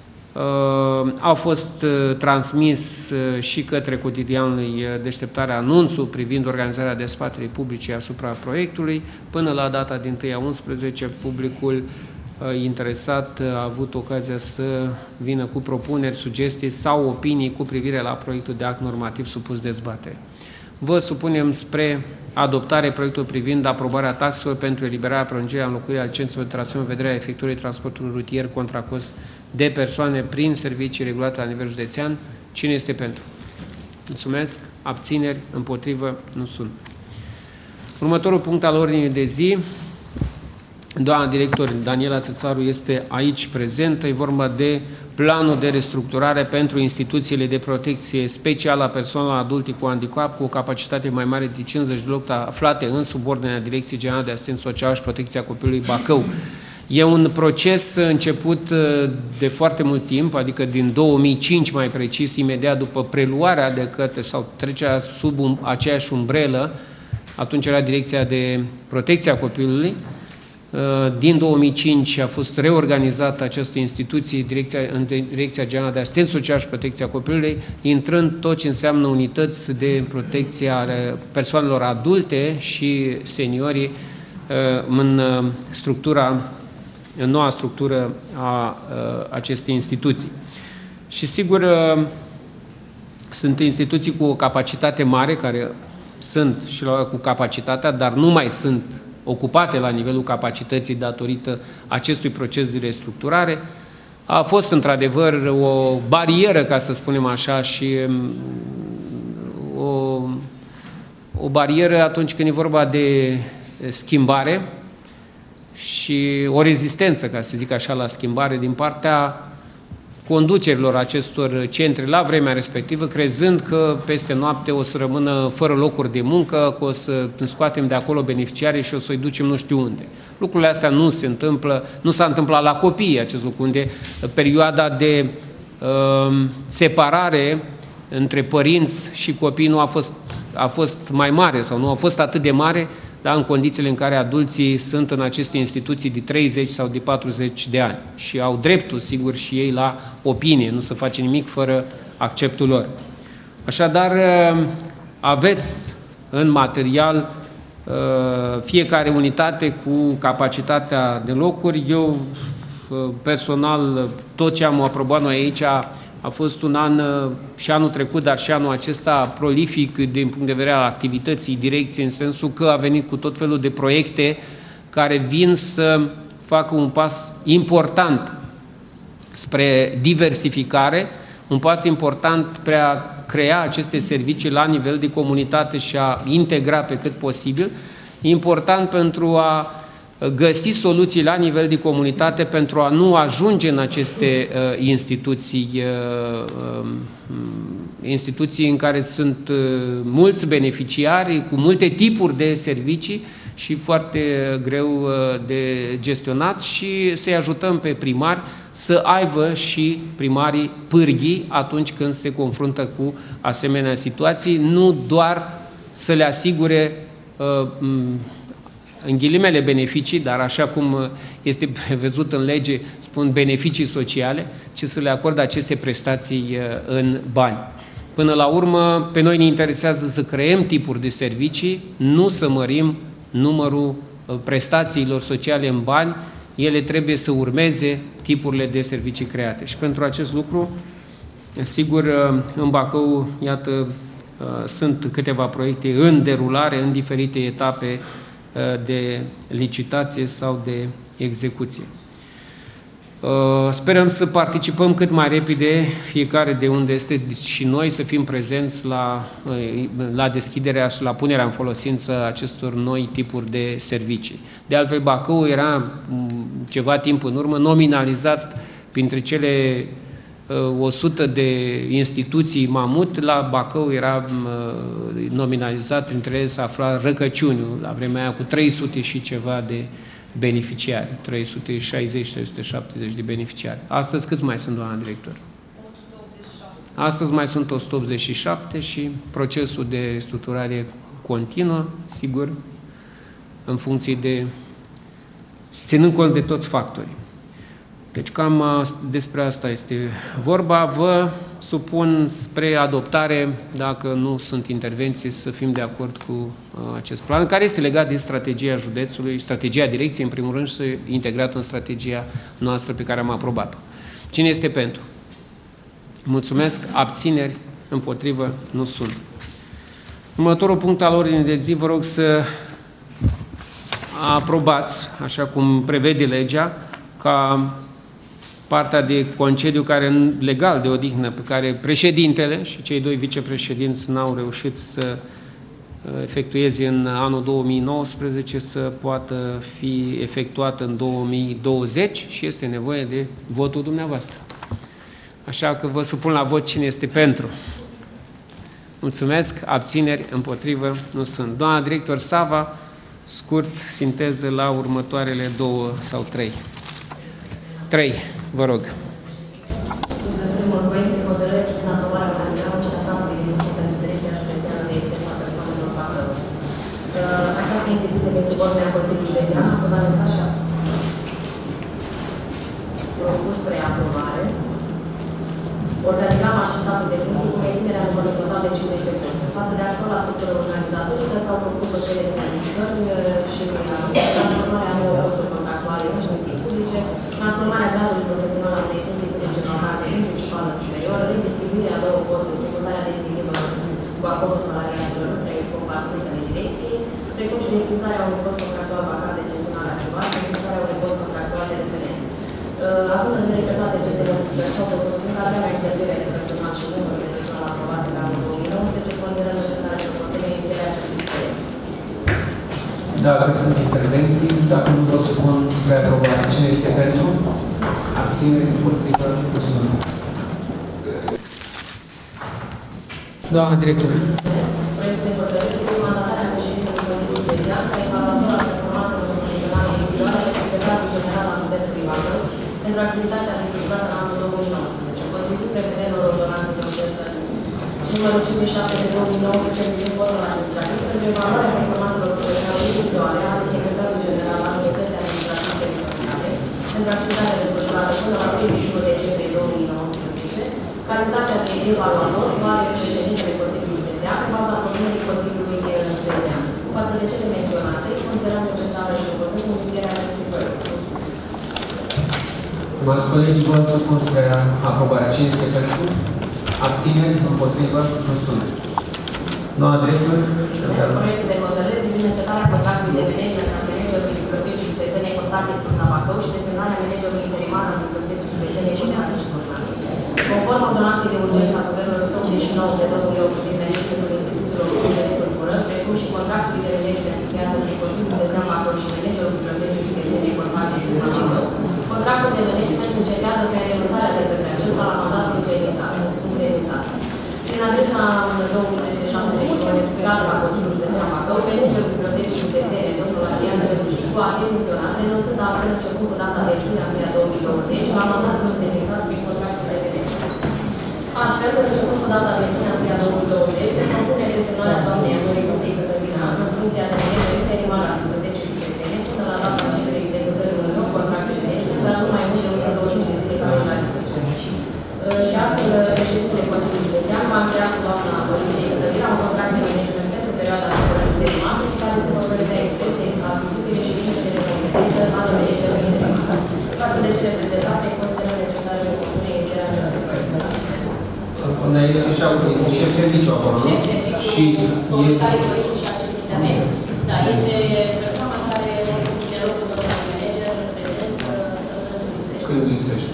A fost transmis și către cotidianului Deșteptarea anunțul privind organizarea dezbaterii publice asupra proiectului. Până la data din întâi a unsprezece, publicul interesat a avut ocazia să vină cu propuneri, sugestii sau opinii cu privire la proiectul de act normativ supus dezbatere. Vă supunem spre adoptare proiectul privind aprobarea taxelor pentru eliberarea, prelungirea, înlocuirea licențelor de traseu în vederea efectuării transportului rutier contra cost de persoane prin servicii regulate la nivel județean. Cine este pentru? Mulțumesc. Abțineri? Împotrivă? Nu sunt. Următorul punct al ordinii de zi. Doamna director Daniela Țățaru este aici prezentă. E vorba de planul de restructurare pentru instituțiile de protecție specială a persoanelor adulte cu handicap cu o capacitate mai mare de cincizeci de locuri aflate în subordinea Direcției Generale de Asistență Socială și Protecția Copilului Bacău. E un proces început de foarte mult timp, adică din două mii cinci mai precis, imediat după preluarea de către sau trecerea sub um, aceeași umbrelă atunci era Direcția de Protecție a Copilului. Din două mii cinci a fost reorganizată această instituție, Direcția, în Direcția Generală de Asistență Socială și Protecția Copilului, intrând tot ce înseamnă unități de protecție a persoanelor adulte și seniorii în structura, în noua structură a acestei instituții. Și sigur, sunt instituții cu o capacitate mare, care sunt și la cu capacitatea, dar nu mai sunt ocupate la nivelul capacității datorită acestui proces de restructurare. A fost într-adevăr o barieră, ca să spunem așa, și o, o barieră atunci când e vorba de schimbare și o rezistență, ca să zic așa, la schimbare din partea conducerilor acestor centre la vremea respectivă, crezând că peste noapte o să rămână fără locuri de muncă, că o să scoatem de acolo beneficiarii și o să-i ducem nu știu unde. Lucrurile astea nu se întâmplă, nu s-a întâmplat la copii acest lucru, unde perioada de uh, separare între părinți și copii nu a fost, a fost mai mare sau nu a fost atât de mare, da, în condițiile în care adulții sunt în aceste instituții de treizeci sau de patruzeci de ani și au dreptul, sigur, și ei la opinie, nu se face nimic fără acceptul lor. Așadar, aveți în material fiecare unitate cu capacitatea de locuri. Eu, personal, tot ce am aprobat noi aici a fost un an și anul trecut, dar și anul acesta prolific din punct de vedere al activității direcției, în sensul că a venit cu tot felul de proiecte care vin să facă un pas important spre diversificare, un pas important spre a crea aceste servicii la nivel de comunitate și a integra pe cât posibil, important pentru a găsi soluții la nivel de comunitate pentru a nu ajunge în aceste uh, instituții, uh, uh, instituții în care sunt uh, mulți beneficiari, cu multe tipuri de servicii și foarte greu uh, de gestionat, și să-i ajutăm pe primari să aibă și primarii pârghii atunci când se confruntă cu asemenea situații, nu doar să le asigure uh, în ghilimele beneficii, dar așa cum este prevăzut în lege, spun beneficii sociale, ci să le acorde aceste prestații în bani. Până la urmă, pe noi ne interesează să creăm tipuri de servicii, nu să mărim numărul prestațiilor sociale în bani, ele trebuie să urmeze tipurile de servicii create. Și pentru acest lucru, sigur, în Bacău, iată, sunt câteva proiecte în derulare, în diferite etape de licitație sau de execuție. Sperăm să participăm cât mai repede, fiecare de unde este, și noi să fim prezenți la, la deschiderea și la punerea în folosință acestor noi tipuri de servicii. De altfel, Bacău era ceva timp în urmă nominalizat printre cele o sută de instituții mamut. La Bacău era nominalizat, printre ele se afla Răcăciuniu, la vremea aia cu trei sute și ceva de beneficiari, trei sute șaizeci - trei sute șaptezeci de beneficiari. Astăzi câți mai sunt, doamna director? Astăzi mai sunt o sută optzeci și șapte și procesul de restructurare continuă, sigur, în funcție de, ținând cont de toți factorii. Deci cam despre asta este vorba. Vă supun spre adoptare, dacă nu sunt intervenții, să fim de acord cu acest plan, care este legat de strategia județului, strategia direcției, în primul rând, și integrat în strategia noastră pe care am aprobat-o. Cine este pentru? Mulțumesc. Abțineri? Împotrivă? Nu sunt. Următorul punct al ordinii de zi, vă rog să aprobați, așa cum prevede legea, ca partea de concediu care, legal de odihnă, pe care președintele și cei doi vicepreședinți n-au reușit să efectueze în anul două mii nouăsprezece, să poată fi efectuat în două mii douăzeci și este nevoie de votul dumneavoastră. Așa că vă supun la vot cine este pentru. Mulțumesc. Abțineri? Împotrivă? Nu sunt. Doamna director Sava, scurt sinteză la următoarele două sau trei. Trei. Vă rog. Primul proiect de hotărâre privind aprobarea organigrama și a statului din pentru Direcția Județeană de Integrare a Persoanelor Bacău. transformarea gradului profesional al unei funcții publice vacante într-o școală superioară, redistribuirea două posturi, recrutarea definitivă cu acordul salariaților între compartimentele direcției, precum și desfințarea unui post contractual vacant de funcționar activat și desfințarea unui post contractual de referent. Având în vedere că toate aceste modificări s-au făcut în cadrul interviului de personal și numărul de personal aprobate la anul două mii nouăsprezece, considerăm necesară să conține inițierea acestui proiect. Dacă sunt intervenții, dacă nu vă supun spre aprobare, cine este pentru? Abținere împotriva persoanei. Doamna director. Proiectul de hotărâre este mandatarea președintelui Consiliului Județean ca evaluator al performanțelor profesionale individuale și secretarul general al județului Bacău pentru activitatea desfășurată în anul două mii nouăsprezece, potrivit prevederilor ordonanței de urgență numărul cincizeci și șapte pe două mii nouăsprezece privind votul administrativ pentru evaluarea performanțelor profesionale individuale ale secretarului general al unității administrative teritoriale pentru activitatea desfășurată până la treizeci și unu decembrie două mii nouăsprezece, calitatea de evaluator va are președintele Consiliului Județean în baza propunerii Consiliului Județean. Față de cele menționate, considerăm necesară și oportună inițierea acestui proiect. Mulțumesc, colegi, vă supun spre aprobarea. Cine este pentru? Abțineri, împotrivă, nu sunt. Noua director. Proiectul de hotărâre privind încetarea contractului de management al managerului bibliotecii județene Constantin Sturza Bacău și desemnarea managerului interimar al bibliotecii județene Constantin Sturza. Conform ordonanței de urgență a Guvernului o sută optzeci și nouă pe două mii opt privind managementul instituțiilor publice de cultură, precum și contractului de management încheiat între Consiliul Județean Bacău și managerul bibliotecii județene Constantin Sturza Bacău, contractul de management încetează prin renunțarea de către acesta la mandatul încredințat. Prin adresa două mii trei sute șaptezeci și unu deputat la Consiliul Județean Bacău, managerul bibliotecii județene, domnul Adrian Cerbușicu, a demisionat, renunțând astfel începând cu data de cincizeci ianuarie două mii douăzeci la mandatul încredințat prin contractul de management. Astfel, începând cu data de cincizeci ianuarie două mii douăzeci, se propune desemnarea doamnei Anului Cusei Cătălina în funcția de manager interimar al bibliotecii județene până la data începerii executării unui nou contract de management, dar nu mai mult de o sută douăzeci de zile calendaristice. Și astfel, președintele Consiliului Județean va încheia cu doamna Poliției Cătălina un contract de management pentru perioada asigurării interimar, în care se vor vedea exprese atribuțiile și limitele de competență ale managerului interimar. Față de cele prezentate, considerăm necesară și oportună inițierea acestui proiect. Dar este și auto, este șef serviciu acolo, nu? Și care e proiectul și accesibilitatea. Da, este persoana care ține locul de manager în prezent, când lipsește.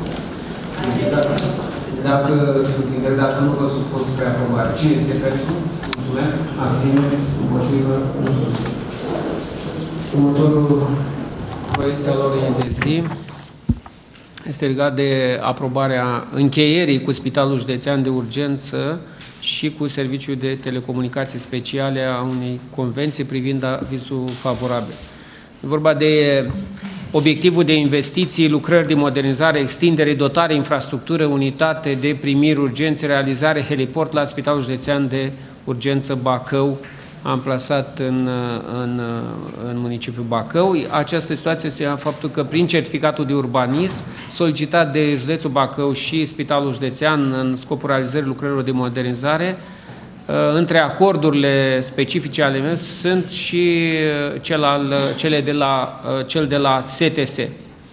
Dacă, dacă nu vă supun spre aprobare, cine este pentru? Mulțumesc. Abținere, împotrivă, nu sunt. Următorul proiect al ordinii de zi este legat de aprobarea încheierii cu Spitalul Județean de Urgență și cu Serviciul de Telecomunicații Speciale a unei convenții privind avizul favorabil. E vorba de obiectivul de investiții, lucrări de modernizare, extindere, dotare, infrastructură, unitate de primiri, urgențe, realizare, heliport la Spitalul Județean de Urgență Bacău, amplasat în, în, în municipiul Bacău. Această situație este faptul că prin certificatul de urbanism solicitat de județul Bacău și Spitalul Județean în scopul realizării lucrărilor de modernizare, între acordurile specifice ale mele sunt și cel al, cele de la, cel de la S T S.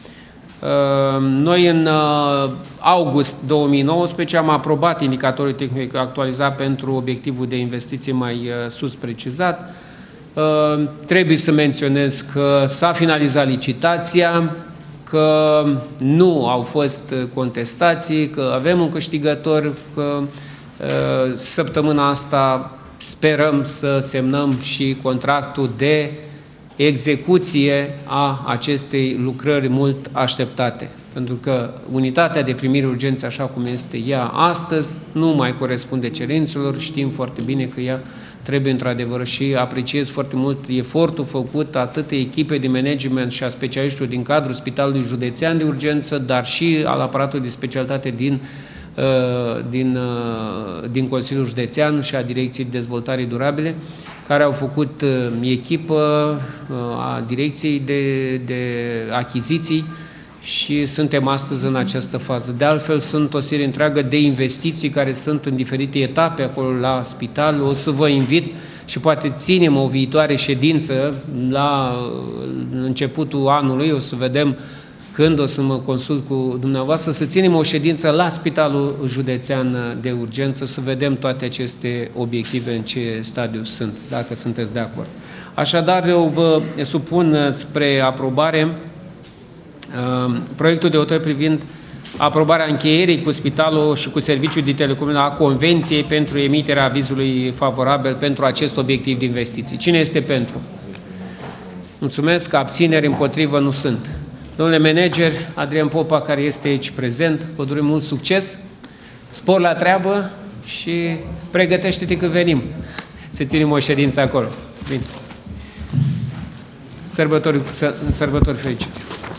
Noi în august două mii nouăsprezece am aprobat indicatorul tehnic actualizat pentru obiectivul de investiție mai sus precizat. Trebuie să menționez că s-a finalizat licitația, că nu au fost contestații, că avem un câștigător, că săptămâna asta sperăm să semnăm și contractul de execuție a acestei lucrări mult așteptate. Pentru că unitatea de primire urgență, așa cum este ea astăzi, nu mai corespunde cerințelor. Știm foarte bine că ea trebuie într-adevăr și apreciez foarte mult efortul făcut atât echipe de management și a specialiștilor din cadrul Spitalului Județean de Urgență, dar și al aparatului de specialitate din Din, din Consiliul Județean și a Direcției de Dezvoltare Durabile, care au făcut echipă a Direcției de, de Achiziții și suntem astăzi în această fază. De altfel, sunt o serie întreagă de investiții care sunt în diferite etape acolo la spital. O să vă invit și poate ținem o viitoare ședință la începutul anului, o să vedem când o să mă consult cu dumneavoastră, să ținem o ședință la Spitalul Județean de Urgență, să vedem toate aceste obiective în ce stadiu sunt, dacă sunteți de acord. Așadar, eu vă supun spre aprobare uh, proiectul de hotărâre privind aprobarea încheierii cu Spitalul și cu Serviciul de Telecomunicații a Convenției pentru emiterea avizului favorabil pentru acest obiectiv de investiții. Cine este pentru? Mulțumesc, abțineri, împotrivă nu sunt. Domnule manager, Adrian Popa, care este aici prezent, vă dorim mult succes, spor la treabă și pregătește-te că venim. Să ținem o ședință acolo. Bine. Sărbători, sărbători fericite.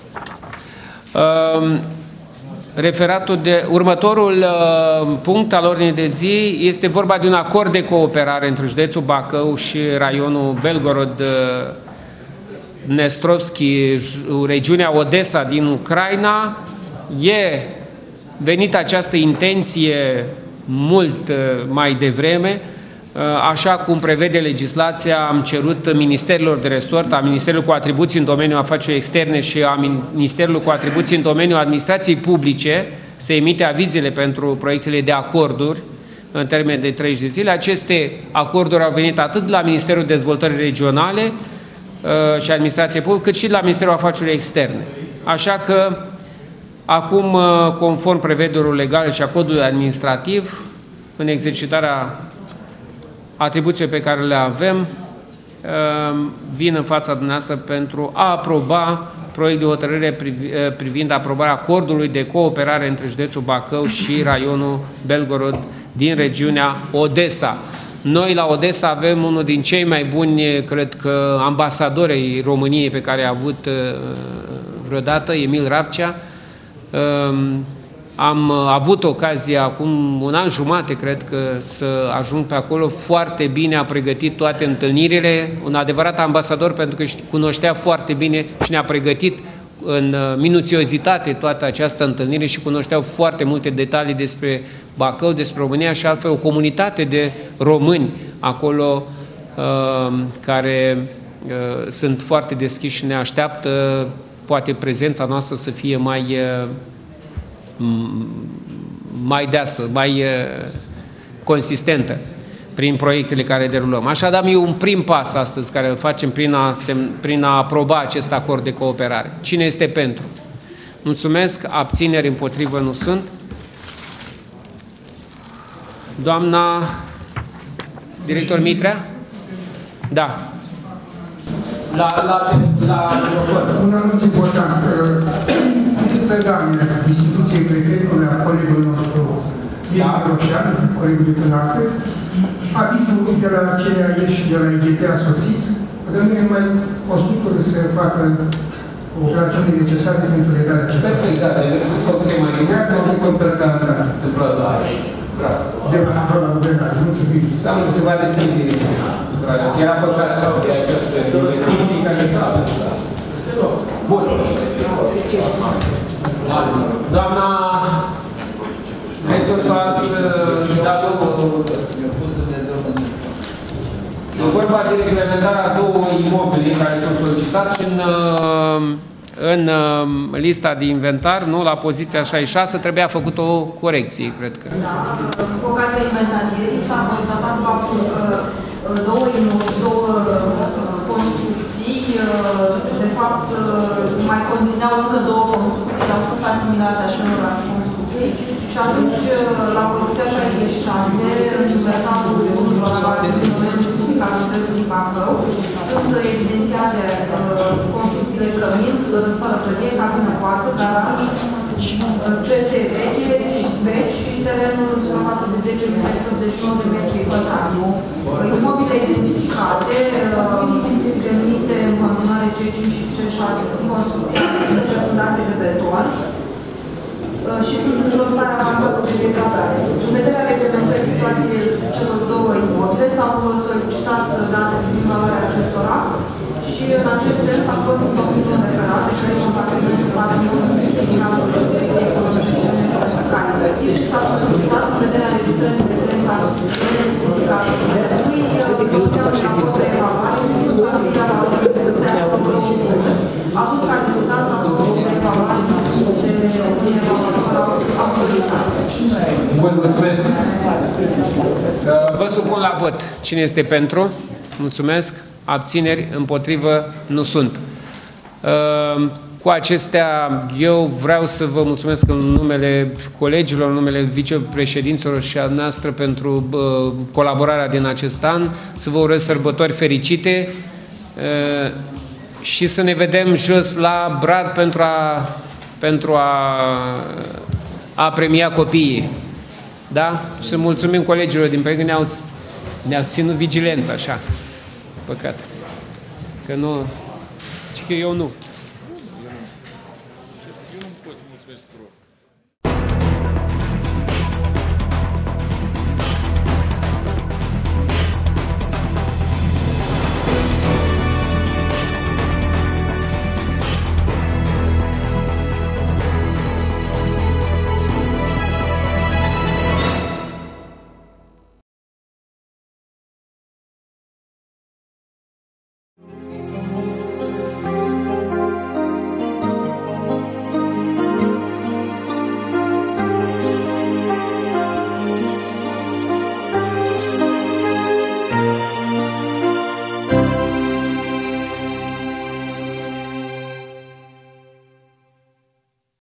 Um, referatul de, următorul uh, punct al ordinii de zi este vorba de un acord de cooperare între județul Bacău și raionul Belgorod uh, Nestrovski, regiunea Odessa din Ucraina. E venită această intenție mult mai devreme, așa cum prevede legislația. Am cerut ministerilor de resort, a Ministerului cu atribuții în domeniul afacerilor externe și a Ministerului cu atribuții în domeniul administrației publice să emite avizele pentru proiectele de acorduri în termen de treizeci de zile. Aceste acorduri au venit atât la Ministerul Dezvoltării Regionale și Administrație Publică, cât și la Ministerul Afacerilor Externe. Așa că, acum, conform prevederilor legale și a codului administrativ, în exercitarea atribuțiilor pe care le avem, vin în fața dumneavoastră pentru a aproba proiect de hotărâre privind aprobarea acordului de cooperare între județul Bacău și raionul Belgorod din regiunea Odessa. Noi la Odessa avem unul din cei mai buni, cred că, ambasadori României pe care a avut vreodată, Emil Rapcea. Am avut ocazia acum un an jumate, cred că, să ajung pe acolo. Foarte bine a pregătit toate întâlnirile, un adevărat ambasador pentru că cunoștea foarte bine și ne-a pregătit în minuțiozitate toată această întâlnire și cunoșteau foarte multe detalii despre Bacău, despre România și altfel o comunitate de români acolo uh, care uh, sunt foarte deschiși și ne așteaptă, poate prezența noastră să fie mai, uh, mai deasă, mai uh, consistentă prin proiectele care derulăm. Așadar, e un prim pas astăzi care îl facem prin a, prin a aproba acest acord de cooperare. Cine este pentru? Mulțumesc. Abțineri, împotrivă nu sunt. Doamna director Mitrea? Da. La, la, la, un anunț important. Există dane instituției prefectului a colegului nostru Mircea Roșan, colegul de până astăzi. Avizul de la C A E și de la I G T a sosit. Rămâne mai o structură să facă operațiunile necesare pentru redarea acestea. Perfect, da, dar eu să putem mai bine. Iată de compensare. De la guvernare, mulțumim. Înseamnă că se va deschide. Era păcat de această investiții care s-au. Bun. Doamna director, s-ați dat e vorba de reglementarea două imobile care sunt solicitate și în, în lista de inventar, nu, la poziția șaizeci și șase, trebuia făcut o corecție, cred că. Da, cu ocazia inventarierii s-a constatat faptul că două, două construcții, de fapt, mai conțineau încă două construcții, au fost asimilate acelorași construcții și atunci, la poziția șaizeci și șase, în inventarul al județului Bacău, sunt evidențiate construcțiile cămin, spălătorie, cabină poartă, garaj, C T veche și veci și terenul în suprafață de zece mii trei sute optzeci și nouă de metri pătrați. Imobile identificate, denumite în continuare C cinci și C șase, sunt construcții de fundație de beton și sunt într-o stare avansată de degradare. În vederea reglementării situației celor două imobile s-au solicitat date privind valoarea acestora și în acest sens a fost întocmit un referat și de compatibilitate cu patrimoniul indicator de direcție economice și calității și s-a solicitat în vederea registrării de diferența identificatorului raport de evaluare și stabilirea valorii de avut ca rezultat la de evaluare la vot. Cine este pentru? Mulțumesc. Abțineri? Împotrivă? Nu sunt. Cu acestea, eu vreau să vă mulțumesc în numele colegilor, în numele vicepreședinților și a noastră pentru colaborarea din acest an, să vă urez sărbători fericite și să ne vedem jos la Brad pentru a, pentru a, a premia copiii. Da? Și să mulțumim colegilor din pe că ne-au ne-au ținut vigilența, așa. Păcat. Că nu... Și că eu nu.